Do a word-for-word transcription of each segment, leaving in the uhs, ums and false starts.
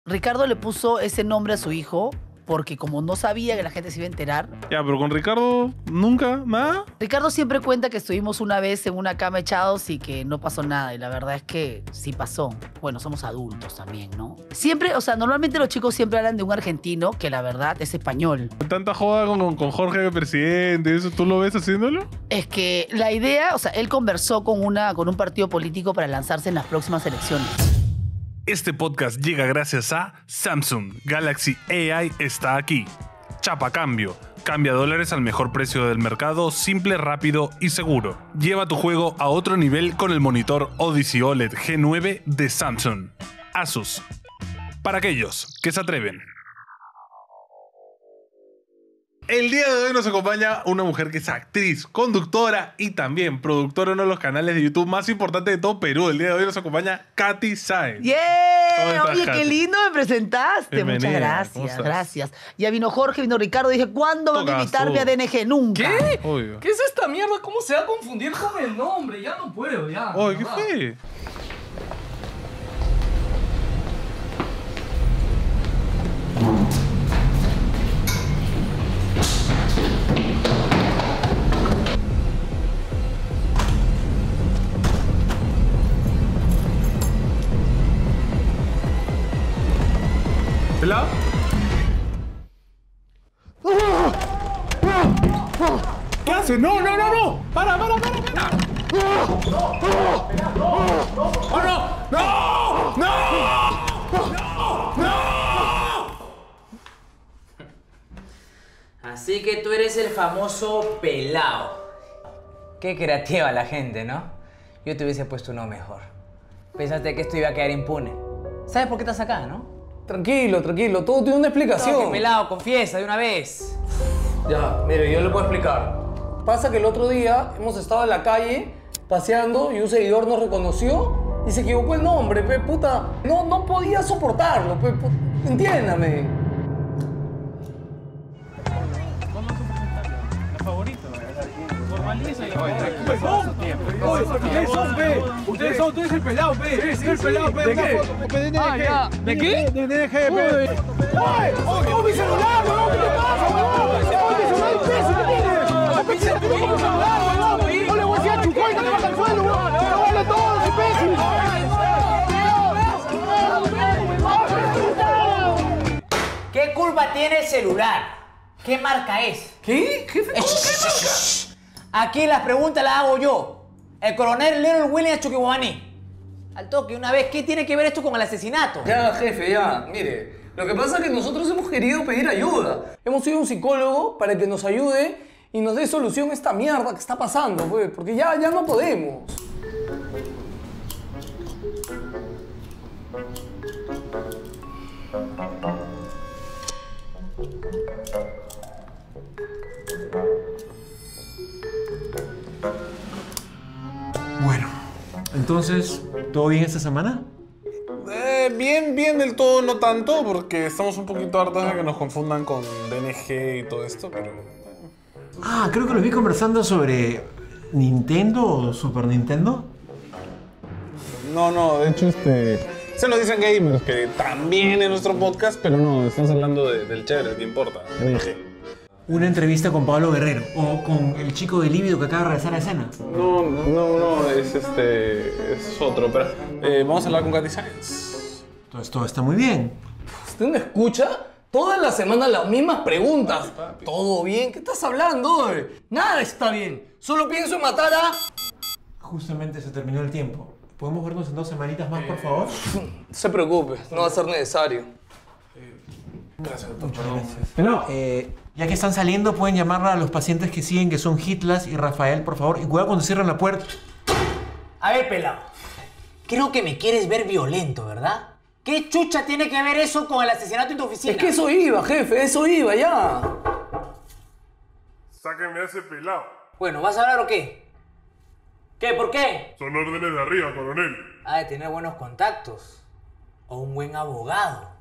Ricardo le puso ese nombre a su hijo porque como no sabía que la gente se iba a enterar. Ya, pero con Ricardo, ¿nunca? ¿Nada? Ricardo siempre cuenta que estuvimos una vez en una cama echados y que no pasó nada. Y la verdad es que sí pasó. Bueno, somos adultos también, ¿no? Siempre, o sea, normalmente los chicos siempre hablan de un argentino que la verdad es español. Tanta joda con, con Jorge el presidente, ¿eso tú lo ves haciéndolo? Es que la idea, o sea, él conversó con, una, con un partido político para lanzarse en las próximas elecciones. Este podcast llega gracias a Samsung Galaxy A I está aquí. Chapa cambio. Cambia dólares al mejor precio del mercado, simple, rápido y seguro. Lleva tu juego a otro nivel con el monitor Odyssey O L E D G nueve de Samsung. Asus. Para aquellos que se atreven. El día de hoy nos acompaña una mujer que es actriz, conductora y también productora de uno de los canales de YouTube más importantes de todo Perú. El día de hoy nos acompaña Katy Sáenz. ¡Yeah! estás, Oye, Katy? qué lindo me presentaste. Bienvenida. Muchas ¿Cómo gracias, estás? gracias. Ya vino Jorge, vino Ricardo. Dije, ¿cuándo van a Tocas invitarme tú. a D N G? Nunca. ¿Qué? Obvio. ¿Qué es esta mierda? ¿Cómo se va a confundir con el nombre? Ya no puedo, ya. Oye, ¿qué ¿verdad? fue? ¿Pelado? ¿Qué haces? No, no, no, no. Para, para, para, para. ¡Oh, no! ¡No! ¡No! ¡No! Así que tú eres el famoso pelao. Qué creativa la gente, ¿no? Yo te hubiese puesto uno mejor. Pensaste que esto iba a quedar impune. ¿Sabes por qué estás acá, no? Tranquilo, tranquilo. Todo tiene una explicación. No, pelao, confiesa de una vez. Ya, mire, yo le puedo explicar. Pasa que el otro día hemos estado en la calle paseando y un seguidor nos reconoció y se equivocó el nombre, pe, puta. No, no podía soportarlo, pe, pu- entiéndame. Ustedes son, pe. Ustedes son, tú eres el pelado, pe. Sí, sí, el pelado, pe. ¿De qué? Ah, ya. ¿De qué? De D N G, pe. ¡Oye! ¡Oh, mi celular, weón! ¿Qué te pasa, weón? ¡Oh, mi celular es peso, ¿qué tienes? ¡Oh, mi celular, weón! ¡No le voy a decir a Chucoy que te baja al suelo, weón! ¡No vale todo, ese peso! ¿Qué culpa tiene el celular? ¿Qué marca es? ¿Qué? ¿Jefe? Eh, shh, shh, shh, shh. Aquí las preguntas las hago yo. El coronel Little William Chuquibani. Al toque, una vez, ¿qué tiene que ver esto con el asesinato? Ya, jefe, ya. Mire, lo que pasa es que nosotros hemos querido pedir ayuda. Hemos ido a un psicólogo para que nos ayude y nos dé solución a esta mierda que está pasando, pues, porque ya, ya no podemos. Bueno, entonces, ¿todo bien esta semana? Eh, bien, bien del todo, no tanto, porque estamos un poquito hartos de que nos confundan con D N G y todo esto, pero... Ah, creo que los vi conversando sobre Nintendo o Super Nintendo. No, no, de hecho, este... Se nos dicen gamers, que también en nuestro podcast, pero no, estamos hablando de- del chévere, ¿qué importa? D N G. Una entrevista con Pablo Guerrero o con el chico de Líbido que acaba de regresar a escena. No, no, no, es este... es otro, pero... eh, vamos a hablar con Katy Sáenz. Entonces todo está muy bien. ¿Usted no escucha? Toda la semana las mismas preguntas. ¿Todo bien? ¿Qué estás hablando, oye? Nada está bien. Solo pienso en matar a... Justamente se terminó el tiempo. ¿Podemos vernos en dos semanitas más, por favor? No se preocupe, no va a ser necesario. Pero, eh, ya que están saliendo, pueden llamar a los pacientes que siguen, que son Hitlas y Rafael, por favor. Y cuidado cuando cierren la puerta. A ver, pelao. Creo que me quieres ver violento, ¿verdad? ¿Qué chucha tiene que ver eso con el asesinato en tu oficina? Es que eso iba, jefe, eso iba, ya. Sáquenme a ese pelado. Bueno, ¿vas a hablar o qué? ¿Qué? ¿Por qué? Son órdenes de arriba, coronel. Ha de tener buenos contactos. O un buen abogado.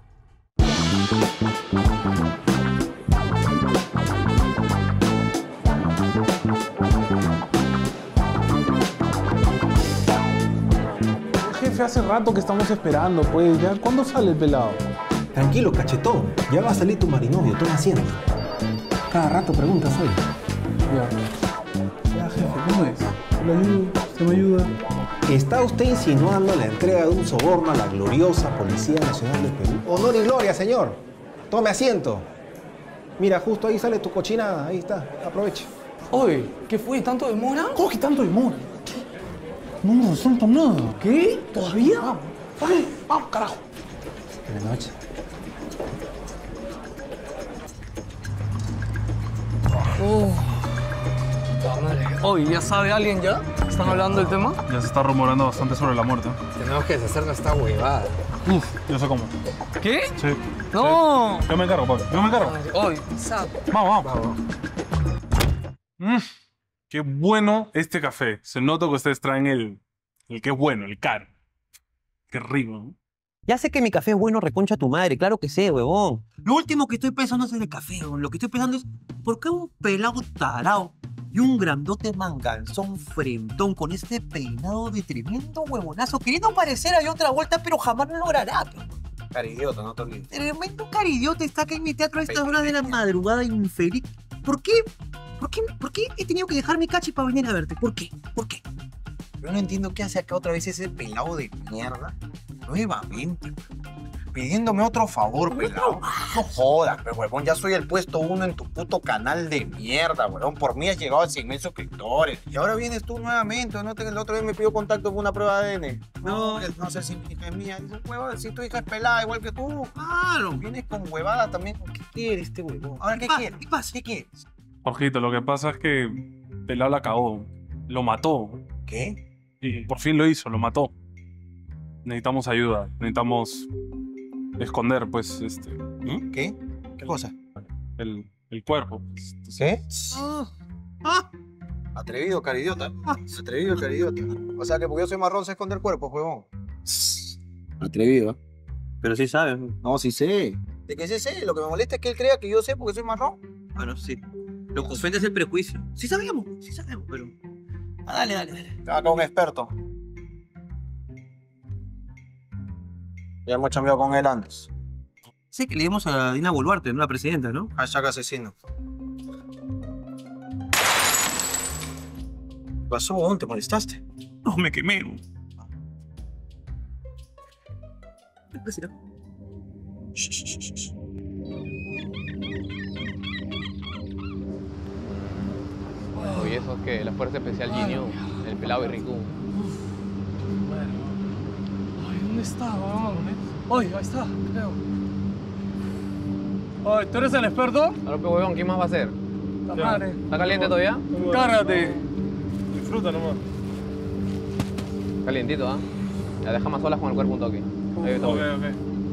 Jefe, hace rato que estamos esperando, pues, ¿ya? ¿Cuándo sale el pelado? Tranquilo, cachetón. Ya va a salir tu marinovio, toma asiento. Cada rato preguntas hoy. Ya. Ya, jefe, ¿cómo es? ¿Le ayudo? ¿Usted me ayuda? ¿Está usted insinuando la entrega de un soborno a la gloriosa Policía Nacional de Perú? Honor y gloria, señor. Tome asiento. Mira, justo ahí sale tu cochinada. Ahí está. Aproveche. Oye, ¿qué fue? ¿Tanto demora? ¿Cómo que tanto demora? No me resuelto nada. ¿Qué? ¿Todavía? Vamos, vamos, vamos, carajo. Buenas noches. Oh. Oye, ¿ya sabe alguien ya? ¿Están hablando del tema? Ya se está rumorando bastante sobre la muerte. Tenemos que deshacernos esta huevada. Uf, yo sé cómo. ¿Qué? Sí. ¡No! Sí. Yo me encargo, Pablo. Yo me encargo. Oye, sabe. Vamos, vamos. Mm, qué bueno este café. Se nota que ustedes traen el, el que es bueno, el caro. Qué rico, ¿no? Ya sé que mi café es bueno, reconcha tu madre, claro que sé, huevón. Lo último que estoy pensando es en el café, huevón. Lo que estoy pensando es, ¿por qué un pelado tarao y un grandote manganzón frentón con este peinado de tremendo huevonazo, queriendo parecer a otra vuelta, pero jamás lo logrará, pero? Caridiota, no te olvides. Tremendo caridiota está acá en mi teatro a estas horas de la madrugada, infeliz. ¿Por qué? ¿Por qué? ¿Por qué he tenido que dejar mi cachi para venir a verte? ¿Por qué? ¿Por qué? Yo no entiendo qué hace acá otra vez ese pelado de mierda. Nuevamente, pidiéndome otro favor, pelado. No jodas, pero huevón, ya soy el puesto uno en tu puto canal de mierda, huevón. Por mí has llegado a cien mil suscriptores. Y ahora vienes tú nuevamente, ¿no? La otra vez me pidió contacto con una prueba de A D N. No, no sé si mi hija es mía. Dice, huevón, si tu hija es pelada igual que tú. Claro. Vienes con huevada también. ¿Qué quiere este huevón? Ahora, ¿qué, ¿Qué quieres? ¿Qué pasa? ¿Qué quieres? Ojito, lo que pasa es que Pelao la cagó. Lo mató. ¿Qué? Y por fin lo hizo, lo mató. Necesitamos ayuda. Necesitamos esconder, pues, este... ¿Mm? ¿Qué? ¿Qué cosa? El, el cuerpo. ¿Qué? Ah, ah. Atrevido, caridiota. Ah. Atrevido, caridiota. O sea que porque yo soy marrón se esconde el cuerpo, huevón. Atrevido. Pero sí sabes. No, sí sé. De que sí sé. Lo que me molesta es que él crea que yo sé porque soy marrón. Bueno, sí. Lo que ofende es el prejuicio. Sí sabemos, sí sabemos, pero... Ah, dale, dale, dale. Tengo acá un experto. Ya hemos chambeado con él antes. Sí, que le dimos a Dina Boluarte, ¿no? La presidenta, ¿no? Hashtag asesino. ¿Qué pasó, huevón? ¿Te molestaste? No, me quemé. ¿Qué será? Oye, eso es que la Fuerza Especial Ginyu, el pelado y Riku. Ay, ¿dónde está, weón? Oye, ahí está, creo. Oye, ¿tú eres el experto? Claro, pero huevón, ¿quién más va a ser? La madre. ¿Está caliente todavía? Cárgate. Disfruta nomás. Calientito, ¿ah? ¿eh? Ya deja más solas con el cuerpo un toque. Ahí está. Ok, ok.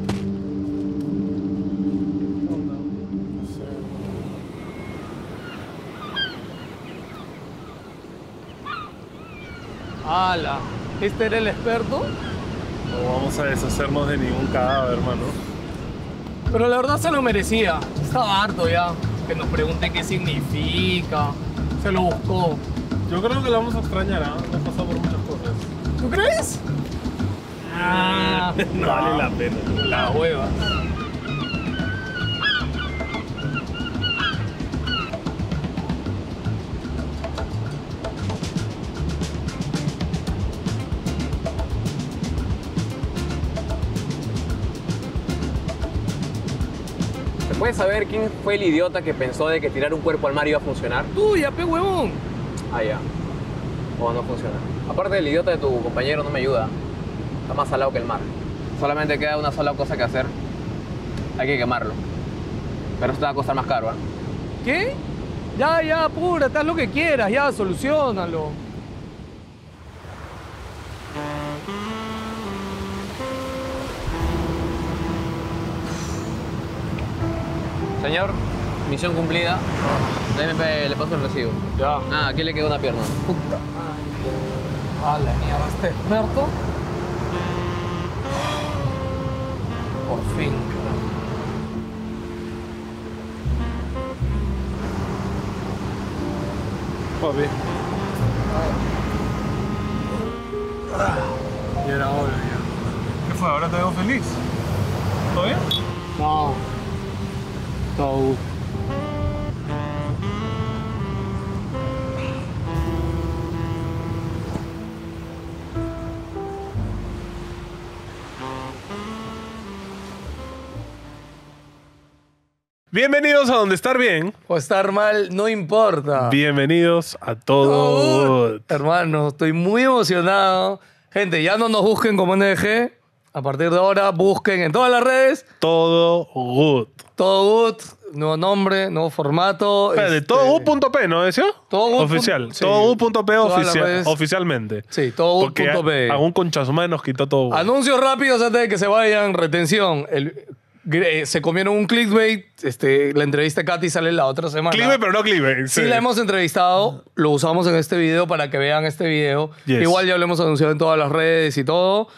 ¡Hala! ¿Este era el experto? No vamos a deshacernos de ningún cadáver, hermano. Pero la verdad se lo merecía. Estaba harto ya. Que nos pregunten qué significa. Se lo buscó. Yo creo que lo vamos a extrañar, ¿ah? ¿eh? Hemos pasado por muchas cosas. ¿Tú crees? Ah, no vale la pena. La hueva. ¿Puedes saber quién fue el idiota que pensó de que tirar un cuerpo al mar iba a funcionar? Tú, ya, pe huevón. Ah, ya. O no funciona. Aparte, el idiota de tu compañero no me ayuda. Está más salado que el mar. Solamente queda una sola cosa que hacer. Hay que quemarlo. Pero esto va a costar más caro, ¿eh? ¿Qué? Ya, ya, apúrate, haz lo que quieras, ya, solucionalo. Señor, misión cumplida. Déjeme, le paso el recibo. Ya. Ah, aquí le quedó una pierna. Puta. Ah, la mierda, ¿este experto? Por fin. Papi. Y era hora ya. ¿Qué fue? ¿Ahora te veo feliz? ¿Todo bien? No. No. Bienvenidos a Donde Estar Bien. O estar mal, no importa. Bienvenidos a Todo Good. Hermano, estoy muy emocionado. Gente, ya no nos busquen como N D G. A partir de ahora, busquen en todas las redes. Todo Good. Todo Good. Nuevo nombre, nuevo formato. Espérate, este, todo good punto p, ¿no decía? Todo good Oficial. punto- sí. Todo good punto p Todas las oficial, redes. oficialmente. Sí, todo good Porque punto p. a- algún conchazumare nos quitó todo. Good. Anuncios rápidos antes de que se vayan. Retención. El, gre- se comieron un clickbait. Este, la entrevista de Katy sale la otra semana. Clive, pero no clive. Sí, la hemos entrevistado. Lo usamos en este video para que vean este video. Yes. Igual ya lo hemos anunciado en todas las redes y todo.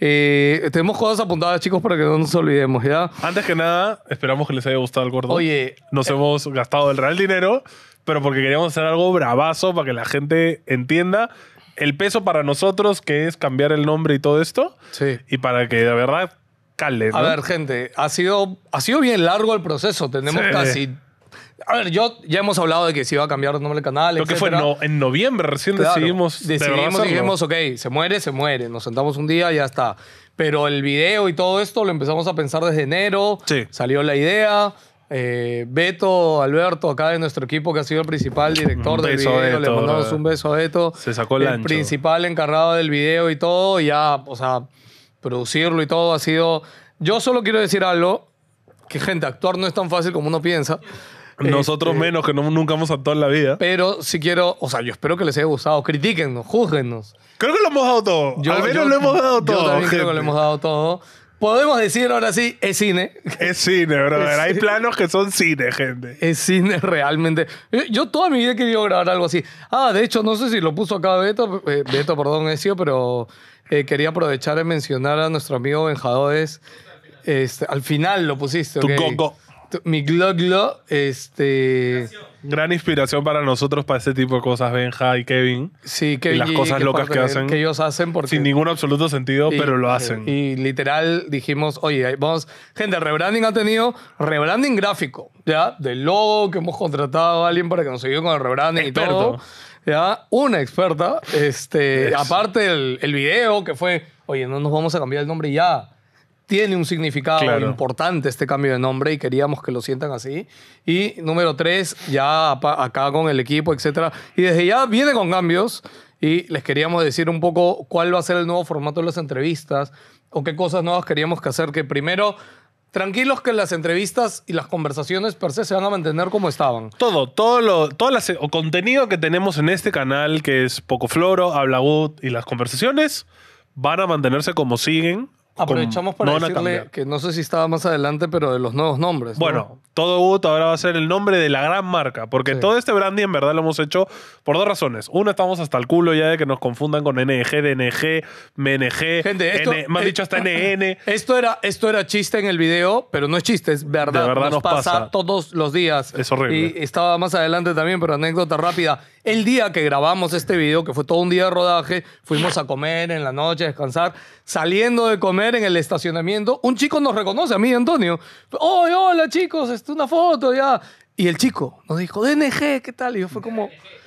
Eh, tenemos cosas apuntadas, chicos, para que no nos olvidemos, ¿ya? Antes que nada, esperamos que les haya gustado el gordo. Oye, Nos hemos gastado el real dinero, pero porque queríamos hacer algo bravazo para que la gente entienda el peso para nosotros que es cambiar el nombre y todo esto. Sí. Y para que de verdad cale, ¿no? A ver, gente, ha sido, ha sido bien largo el proceso. Tenemos Sí. casi... A ver, yo ya hemos hablado de que se iba a cambiar el nombre del canal, Creo que fue etcétera. no- en noviembre recién Claro, decidimos. de verdad decidimos y hacerlo. dijimos, ok, se muere, se muere. Nos sentamos un día y ya está. Pero el video y todo esto lo empezamos a pensar desde enero. Sí. Salió la idea. Eh, Beto, Alberto, acá de nuestro equipo, que ha sido el principal director Un del beso, video. Le Beto, mandamos brother. un beso a Beto. Se sacó el El ancho. principal encargado del video y todo. Y ya, o sea, producirlo y todo ha sido... Yo solo quiero decir algo. Que, gente, actuar no es tan fácil como uno piensa. Nosotros Este, menos, que no, nunca hemos actuado en la vida. Pero si quiero... O sea, yo espero que les haya gustado. Critíquennos, júzguennos. Creo que lo hemos dado todo. Yo- Al menos yo- lo hemos dado Yo todo. también creo que gente. lo hemos dado todo. Podemos decir ahora sí, es cine. Es cine, brother. Es Hay cine. planos que son cine, gente. Es cine realmente. Yo, yo toda mi vida he querido grabar algo así. Ah, de hecho, no sé si lo puso acá Beto, eh, Beto, perdón, Ezio, pero eh, quería aprovechar en mencionar a nuestro amigo Benjadoes. Este, al final lo pusiste, Tu ¿ok? go-go. Tu- Mi glo glo, este... Gran inspiración para nosotros para este tipo de cosas, Benja y Kevin. Sí, que Y las cosas locas que hacen. Que ellos hacen porque... Sin ningún absoluto sentido, Y- pero lo hacen. Y literal dijimos, oye, ahí vamos. Gente, el rebranding ha tenido rebranding gráfico, ¿ya? Del logo que hemos contratado a alguien para que nos ayude con el rebranding Experto. y todo. ¿Ya? Una experta. Este, Yes. aparte el, el video que fue, oye, no nos vamos a cambiar el nombre ya. Tiene un significado Claro. importante este cambio de nombre y queríamos que lo sientan así. Y número tres, ya apa- acá con el equipo, etcétera. Y desde ya viene con cambios y les queríamos decir un poco cuál va a ser el nuevo formato de las entrevistas o qué cosas nuevas queríamos que hacer. Que primero, tranquilos que las entrevistas y las conversaciones per se se van a mantener como estaban. Todo, todo lo, todo la se- o contenido que tenemos en este canal, que es Poco Floro, Habla Good y las conversaciones, van a mantenerse como siguen. Aprovechamos como- para no van a decirle cambiar. que no sé si estaba más adelante, pero de los nuevos nombres. ¿no? Bueno, Todo Good ahora va a ser el nombre de la gran marca, porque Sí. todo este branding en verdad lo hemos hecho por dos razones. Una, estamos hasta el culo ya de que nos confundan con N G, D N G, M N G, Gente, esto, N- me han eh, dicho hasta N N. Esto era, esto era chiste en el video, pero no es chiste, es verdad. De verdad nos pasa, pasa. todos los días. Es horrible. Y estaba más adelante también, pero anécdota rápida. El día que grabamos este video, que fue todo un día de rodaje, fuimos a comer en la noche, a descansar. Saliendo de comer en el estacionamiento, un chico nos reconoce, a mí, Antonio. ¡Oh, hola, chicos! Este, una foto, ya. Y el chico nos dijo, D N G, ¿qué tal? Y yo fue como...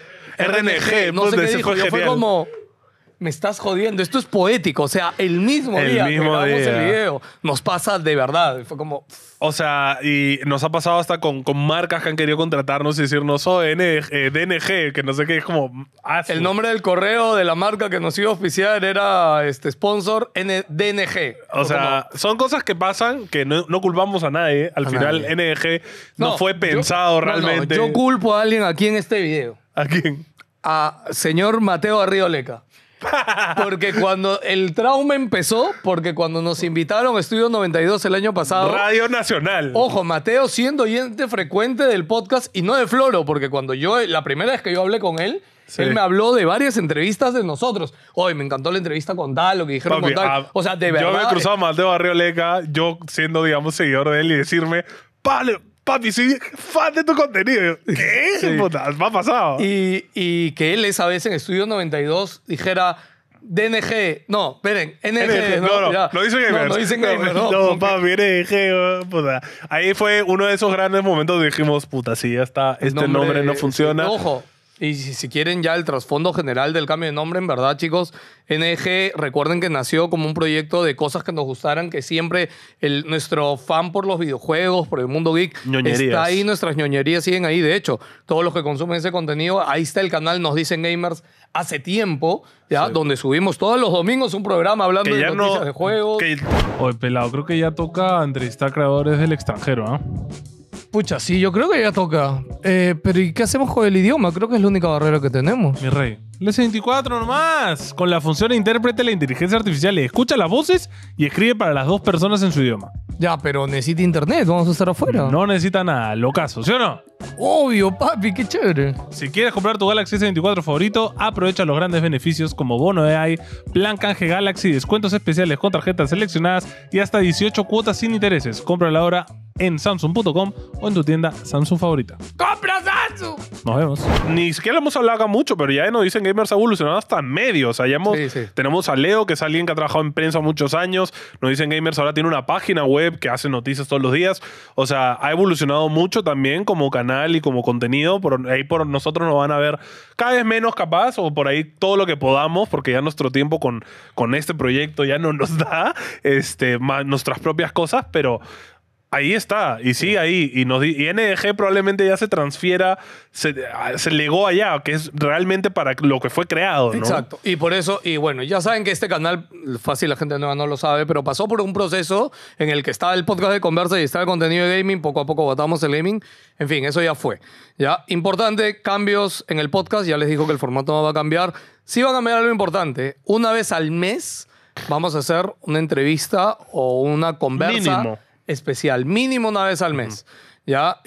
R N G, no sé puta, qué ese dijo. fue Yo fue genial. como... Me estás jodiendo. Esto es poético. O sea, el mismo El día que mismo grabamos día. el video nos pasa de verdad. Fue como... O sea, y nos ha pasado hasta con, con marcas que han querido contratarnos y decirnos, oh, N, eh, D N G, que no sé qué, es como... ah, El nombre del correo de la marca que nos iba a oficiar era este sponsor N D N G. O sea, son cosas que pasan que no, no culpamos a nadie. Al A final, nadie. N G no, fue yo- pensado no, no, realmente. yo culpo a alguien aquí en este video. ¿A quién? A señor Mateo Arrioleca. Porque cuando el trauma empezó, porque cuando nos invitaron a Estudio noventa y dos el año pasado... Radio Nacional. Ojo, Mateo siendo oyente frecuente del podcast y no de Floro, porque cuando yo, la primera vez que yo hablé con él, Sí. él me habló de varias entrevistas de nosotros. Hoy me encantó la entrevista con tal, lo que dijeron Papi, con tal. ah, O sea, de verdad. Yo me he cruzado a Mateo Arrioleca, yo siendo, digamos, seguidor de él y decirme, "Pale, papi, soy fan de tu contenido". ¿Qué? Sí. Puta, me ha pasado. Y, y que él esa vez en Estudio noventa y dos dijera, D N G. No, esperen. N G. No, no, Ya. no dicen gamers. No, no dicen gamers. No, no, porque- papi, N G, puta. Ahí fue uno de esos grandes momentos donde dijimos, puta, sí, ya está, este nombre, no funciona. sí, ojo. Y si, si quieren ya el trasfondo general del cambio de nombre, en verdad, chicos, N G, recuerden que nació como un proyecto de cosas que nos gustaran, que siempre el, nuestro fan por los videojuegos, por el mundo geek, Ñoñerías. está ahí, nuestras ñoñerías siguen ahí. De hecho, todos los que consumen ese contenido, ahí está el canal Nos Dicen Gamers hace tiempo, ya, Sí. donde subimos todos los domingos un programa hablando Que de ya noticias no... de juegos. que- Oye, pelado, creo que ya toca entrevistar creadores del extranjero, ¿ah? Pucha, sí, yo creo que ya toca. Eh, pero ¿y qué hacemos con el idioma? Creo que es la única barrera que tenemos. Mi rey. El S veinticuatro nomás. Con la función de intérprete, la inteligencia artificial escucha las voces y escribe para las dos personas en su idioma. Ya, pero necesita internet, vamos a estar afuera. No necesita nada, locazo, ¿sí o no? Obvio, papi, qué chévere. Si quieres comprar tu Galaxy S veinticuatro favorito, aprovecha los grandes beneficios como bono de A I, plan canje Galaxy, descuentos especiales con tarjetas seleccionadas y hasta dieciocho cuotas sin intereses. Cómprala ahora en Samsung punto com o en tu tienda Samsung favorita. ¡Compra Samsung! Nos vemos. Ni siquiera hemos hablado acá mucho, pero ya Nos Dicen Gamers ha evolucionado hasta medio. O sea, ya hemos, Sí, sí. tenemos a Leo, que es alguien que ha trabajado en prensa muchos años. Nos Dicen Gamers ahora tiene una página web que hace noticias todos los días. O sea, ha evolucionado mucho también como canal y como contenido. Por ahí por nosotros nos van a ver cada vez menos capaz, o por ahí todo lo que podamos, porque ya nuestro tiempo con, con este proyecto ya no nos da este, más nuestras propias cosas, pero... Ahí está, y sí, ahí. Y, nos, di- y N D G probablemente ya se transfiera, se, se legó allá, que es realmente para lo que fue creado, ¿no? Exacto. Y por eso, y bueno, ya saben que este canal, fácil la gente nueva no lo sabe, pero pasó por un proceso en el que estaba el podcast de conversa y estaba el contenido de gaming, poco a poco botamos el gaming. En fin, eso ya fue. Ya, importante, cambios en el podcast, ya les dijo que el formato no va a cambiar. Sí va a cambiar algo importante. Una vez al mes vamos a hacer una entrevista o una conversa Mínimo. especial, mínimo una vez al mes. ¿Ya?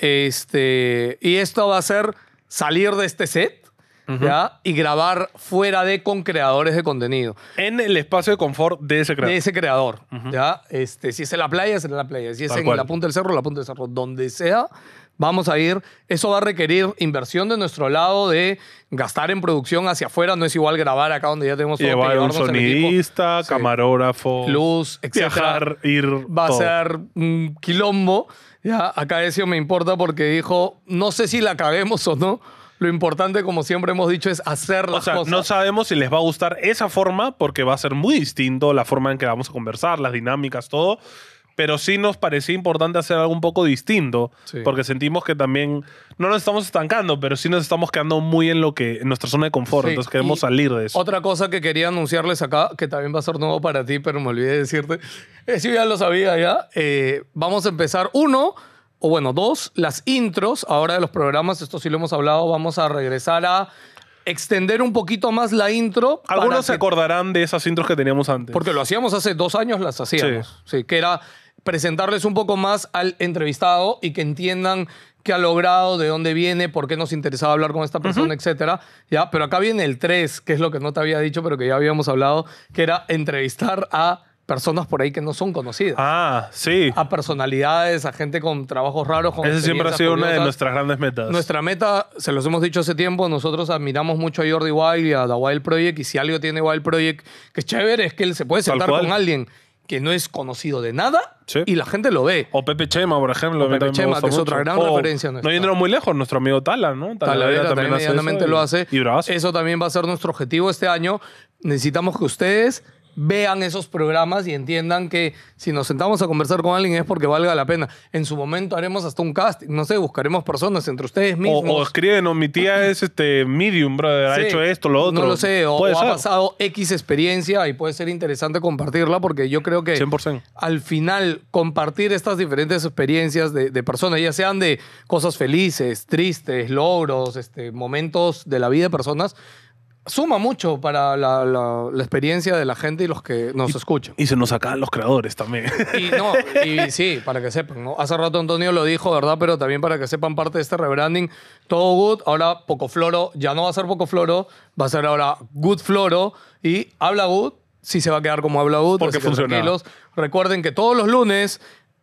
Este, y esto va a ser salir de este set, ¿ya? Y grabar fuera de con creadores de contenido. En el espacio de confort de ese creador. De ese creador, ¿ya? Este, si es en la playa, es en la playa. Si es Tal en cual. la punta del cerro, la punta del cerro. Donde sea, vamos a ir. Eso va a requerir inversión de nuestro lado de gastar en producción hacia afuera. No es igual grabar acá donde ya tenemos todo. que Llevar un llevarnos el equipo. sonidista, Sí. camarógrafo, Luz, etcétera. viajar, ir. Va todo. a ser un quilombo. Ya, acá Ezio me importa porque dijo, no sé si la caguemos o no. Lo importante, como siempre hemos dicho, es hacer las O sea, cosas. no sabemos si les va a gustar esa forma, porque va a ser muy distinto la forma en que vamos a conversar, las dinámicas, todo. Pero sí nos parecía importante hacer algo un poco distinto, Sí. porque sentimos que también no nos estamos estancando, pero sí nos estamos quedando muy en lo que en nuestra zona de confort. Sí, Entonces queremos y salir de eso. Otra cosa que quería anunciarles acá, que también va a ser nuevo para ti, pero me olvidé de decirte. Eso ya lo sabía ya. Eh, vamos a empezar, uno, o bueno, dos, las intros ahora de los programas. Esto sí lo hemos hablado. Vamos a regresar a extender un poquito más la intro. para Algunos se que- acordarán de esas intros que teníamos antes. Porque lo hacíamos hace dos años, las hacíamos. Sí. que era presentarles un poco más al entrevistado y que entiendan qué ha logrado, de dónde viene, por qué nos interesaba hablar con esta persona, etcétera. ¿Ya? Pero acá viene el tres, que es lo que no te había dicho, pero que ya habíamos hablado, que era entrevistar a personas por ahí que no son conocidas. Ah, sí. A personalidades, a gente con trabajos raros. Con Ese siempre ha experiencias sido una de curiosas. nuestras grandes metas. Nuestra meta, se los hemos dicho hace tiempo, nosotros admiramos mucho a Jordi Wild y a The Wild Project, y si algo tiene Wild Project que es chévere, es que él se puede Tal sentar cual. con alguien que no es conocido de nada Sí. y la gente lo ve. O Pepe Chema, por ejemplo. O a mí Pepe también me Chema, gusta que es otra mucho. gran O, referencia nuestra. No yéndonos muy lejos, nuestro amigo Tala, ¿no? Talavera también hace medianamente eso, lo y- hace. Y bravazo. Eso también va a ser nuestro objetivo este año. Necesitamos que ustedes vean esos programas y entiendan que si nos sentamos a conversar con alguien es porque valga la pena. En su momento haremos hasta un casting, no sé, buscaremos personas entre ustedes O, mismos. o escriben, o mi tía es este medium, brother, ha Sí. hecho esto, lo otro. No lo sé, o, Puede o ha ser. pasado X experiencia y puede ser interesante compartirla porque yo creo que cien por ciento. al final compartir estas diferentes experiencias de, de personas, ya sean de cosas felices, tristes, logros, este, momentos de la vida de personas, suma mucho para la, la- la experiencia de la gente y los que nos escuchan. Y se nos sacan los creadores también. Y no, y sí, para que sepan, ¿no? Hace rato Antonio lo dijo, ¿verdad? Pero también para que sepan parte de este rebranding, todo good, ahora Poco Floro, ya no va a ser Poco Floro, va a ser ahora Good Floro y Habla Good, sí se va a quedar como Habla Good. Porque así que funciona. tranquilos. Recuerden que todos los lunes,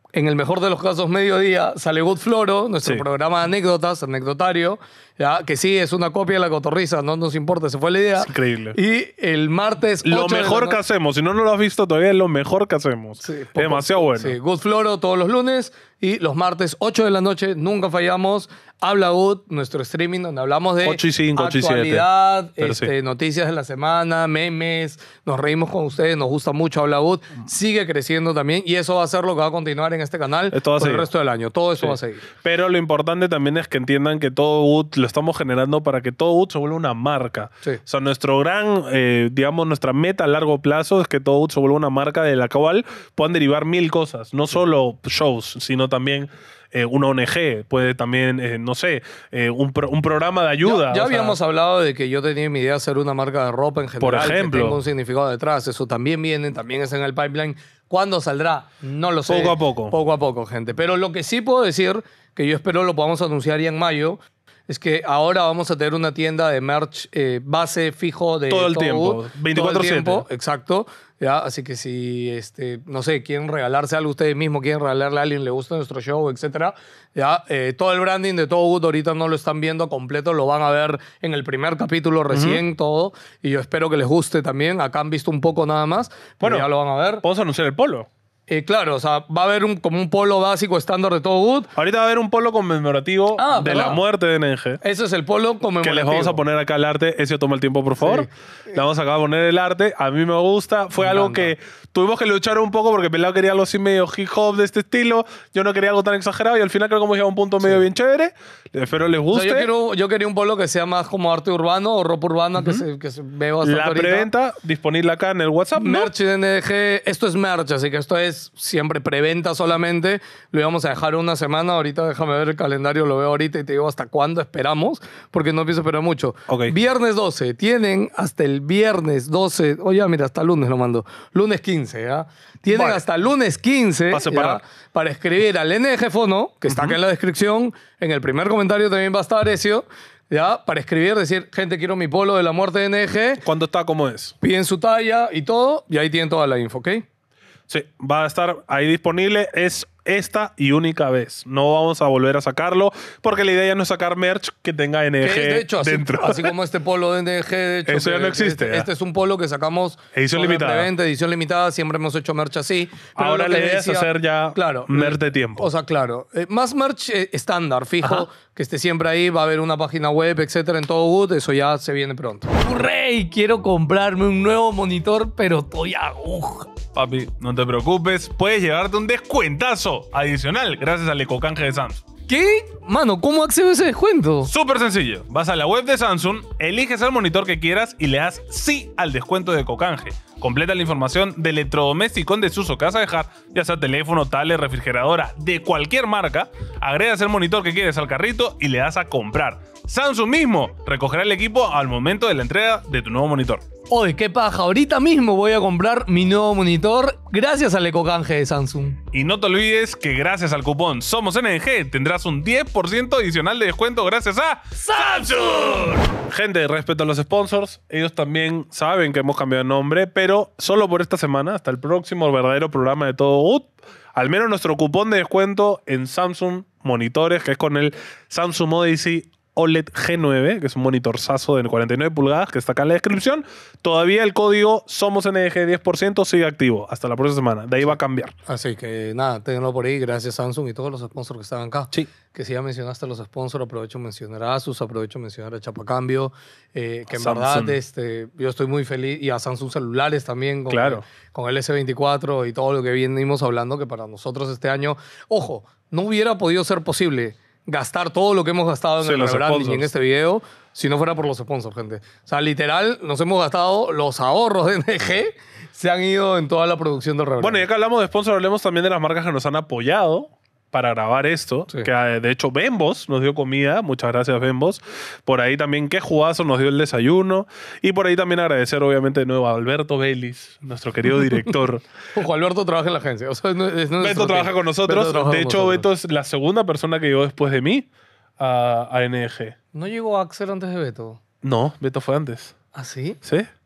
En el mejor de los casos, mediodía, sale Good Floro, nuestro Sí. programa de anécdotas, anecdotario, ¿ya? Que sí, es una copia de La Cotorrisa, no nos importa, se fue la idea. Es increíble. Y el martes... Lo ocho de la mejor no- que hacemos. Si no, no lo has visto todavía, es lo mejor que hacemos. Sí, es poco- demasiado bueno. Sí, Good Floro todos los lunes y los martes, ocho de la noche, nunca fallamos. Habla Good, nuestro streaming donde hablamos de ocho y cinco, ocho y siete. actualidad, Pero este, sí. noticias de la semana, memes, nos reímos con ustedes, nos gusta mucho Habla Good. Sigue creciendo también y eso va a ser lo que va a continuar en este canal Esto va a por el seguir. resto del año. Todo eso Sí. va a seguir. Pero lo importante también es que entiendan que todo Wood lo estamos generando para que todo Wood se vuelva una marca. Sí. O sea, nuestro gran, eh, digamos, nuestra meta a largo plazo es que todo Wood se vuelva una marca de la cual puedan derivar mil cosas. No solo shows, sino también eh, una O N G. Puede también, eh, no sé, eh, un, pro- un programa de ayuda. Ya, ya o sea, habíamos hablado de que yo tenía mi idea de hacer una marca de ropa en general. Por ejemplo. Que tenga un significado detrás. Eso también viene, también es en el pipeline. ¿Cuándo saldrá? No lo sé. Poco a poco. Poco a poco, gente. Pero lo que sí puedo decir, que yo espero lo podamos anunciar ya en mayo, es que ahora vamos a tener una tienda de merch eh, base fijo de Todo el tiempo, Wood, veinticuatro siete. todo el tiempo, exacto. ¿Ya? Así que si, este, no sé, quieren regalarse algo ustedes mismos, quieren regalarle a alguien, le gusta nuestro show, etcétera, ¿ya? Eh, todo el branding de Todo Good ahorita no lo están viendo completo, lo van a ver en el primer capítulo recién, todo. Y yo espero que les guste también. Acá han visto un poco nada más, pero Bueno, ya lo van a ver. Podemos anunciar el polo. Eh, claro, o sea, va a haber un, como un polo básico estándar de Todo Good. Ahorita va a haber un polo conmemorativo Ah, de ¿verdad? la muerte de N G. Ese es el polo conmemorativo. Que les vamos a poner acá el arte. Ese toma el tiempo, por favor. Le vamos acá a poner el arte. A mí me gusta. Fue Me algo encanta. que tuvimos que luchar un poco porque Pelado quería algo así medio hip hop de este estilo. Yo no quería algo tan exagerado y al final creo que hemos llegado a un punto medio bien chévere. Espero les O guste. sea, yo, quiero, yo quería un polo que sea más como arte urbano o ropa urbana que, se, que se ve bastante la ahorita. preventa disponible acá en el WhatsApp, ¿no? Merch de N G, esto es merch, así que esto es siempre preventa solamente. Lo íbamos a dejar una semana. Ahorita déjame ver el calendario, lo veo ahorita y te digo hasta cuándo esperamos, porque no pienso esperar mucho. Ok. Viernes doce, tienen hasta el viernes doce, oye, mira, hasta lunes lo mando. Lunes quince, ¿ya? Tienen Vale. hasta lunes quince Pa' separar. ¿ya? Para escribir al N G Fono, que está acá en la descripción. En el primer comentario también va a estar Ezio. ¿Ya? Para escribir, decir, gente, quiero mi polo de la muerte de N G. ¿Cuánto está? ¿Cómo es? Piden su talla y todo, y ahí tienen toda la info, ¿ok? Sí, va a estar ahí disponible. Es esta y única vez. No vamos a volver a sacarlo porque la idea ya no es sacar merch que tenga N G Que es, de hecho, así, dentro. así como este polo de N G, de hecho. Eso ya que- no existe, Este, ya. este es un polo que sacamos. Edición sobre limitada. preventa, edición limitada. Siempre hemos hecho merch así. Pero Ahora lo que la idea es decía- hacer ya claro, merch de tiempo. O sea, claro. eh, más merch eh, estándar, fijo, Ajá. que esté siempre ahí. Va a haber una página web, etcétera, en todo Good. Eso ya se viene pronto. ¡Rey! Quiero comprarme un nuevo monitor, pero estoy aguja. Papi, no te preocupes. Puedes llevarte un descuentazo adicional gracias al ecocanje de Samsung. ¿Qué? Mano, ¿cómo accedo a ese descuento? Súper sencillo. Vas a la web de Samsung, eliges el monitor que quieras y le das sí al descuento de ecocanje. Completa la información de electrodoméstico en desuso que vas a dejar, ya sea teléfono, tablet, refrigeradora, de cualquier marca. Agregas el monitor que quieres al carrito y le das a comprar. Samsung mismo recogerá el equipo al momento de la entrega de tu nuevo monitor. Oye, qué paja. Ahorita mismo voy a comprar mi nuevo monitor gracias al ecocanje de Samsung. Y no te olvides que gracias al cupón Somos N G tendrás un diez por ciento adicional de descuento gracias a Samsung. Gente, respecto a los sponsors, ellos también saben que hemos cambiado de nombre, pero solo por esta semana, hasta el próximo verdadero programa de Todo Good, al menos nuestro cupón de descuento en Samsung Monitores, que es con el Samsung Odyssey O L E D G nueve, que es un monitorzazo de cuarenta y nueve pulgadas, que está acá en la descripción. Todavía el código Somos N G diez por ciento sigue activo hasta la próxima semana. De ahí va a cambiar. Así que nada, tenganlo por ahí. Gracias Samsung y todos los sponsors que están acá. Sí. Que si ya mencionaste a los sponsors, aprovecho a mencionar a Asus, aprovecho a mencionar a Chapacambio, eh, que en Samsung. verdad este, yo estoy muy feliz. Y a Samsung Celulares también. Con, Claro. Con el S veinticuatro y todo lo que venimos hablando, que para nosotros este año, ojo, no hubiera podido ser posible gastar todo lo que hemos gastado en Sí, el los rebranding y en sponsors. este video si no fuera por los sponsors, gente. O sea, literal, nos hemos gastado los ahorros de N G, se han ido en toda la producción del rebranding. Bueno, ya que hablamos de sponsor, hablemos también de las marcas que nos han apoyado para grabar esto. Sí. Que eh, de hecho Bembos nos dio comida. Muchas gracias, Bembos. Por ahí también Qué Jugazo nos dio el desayuno. Y por ahí también agradecer obviamente de nuevo a Alberto Vélez, nuestro querido director. Ojo, Alberto trabaja en la agencia. O sea, no- es- no es Beto nuestro trabaja team. con nosotros. Beto trabaja De con hecho, nosotros. Beto es la segunda persona que llegó después de mí a, a N G. ¿No llegó Axel antes de Beto? No, Beto fue antes. ¿Ah, sí? ¿Sí?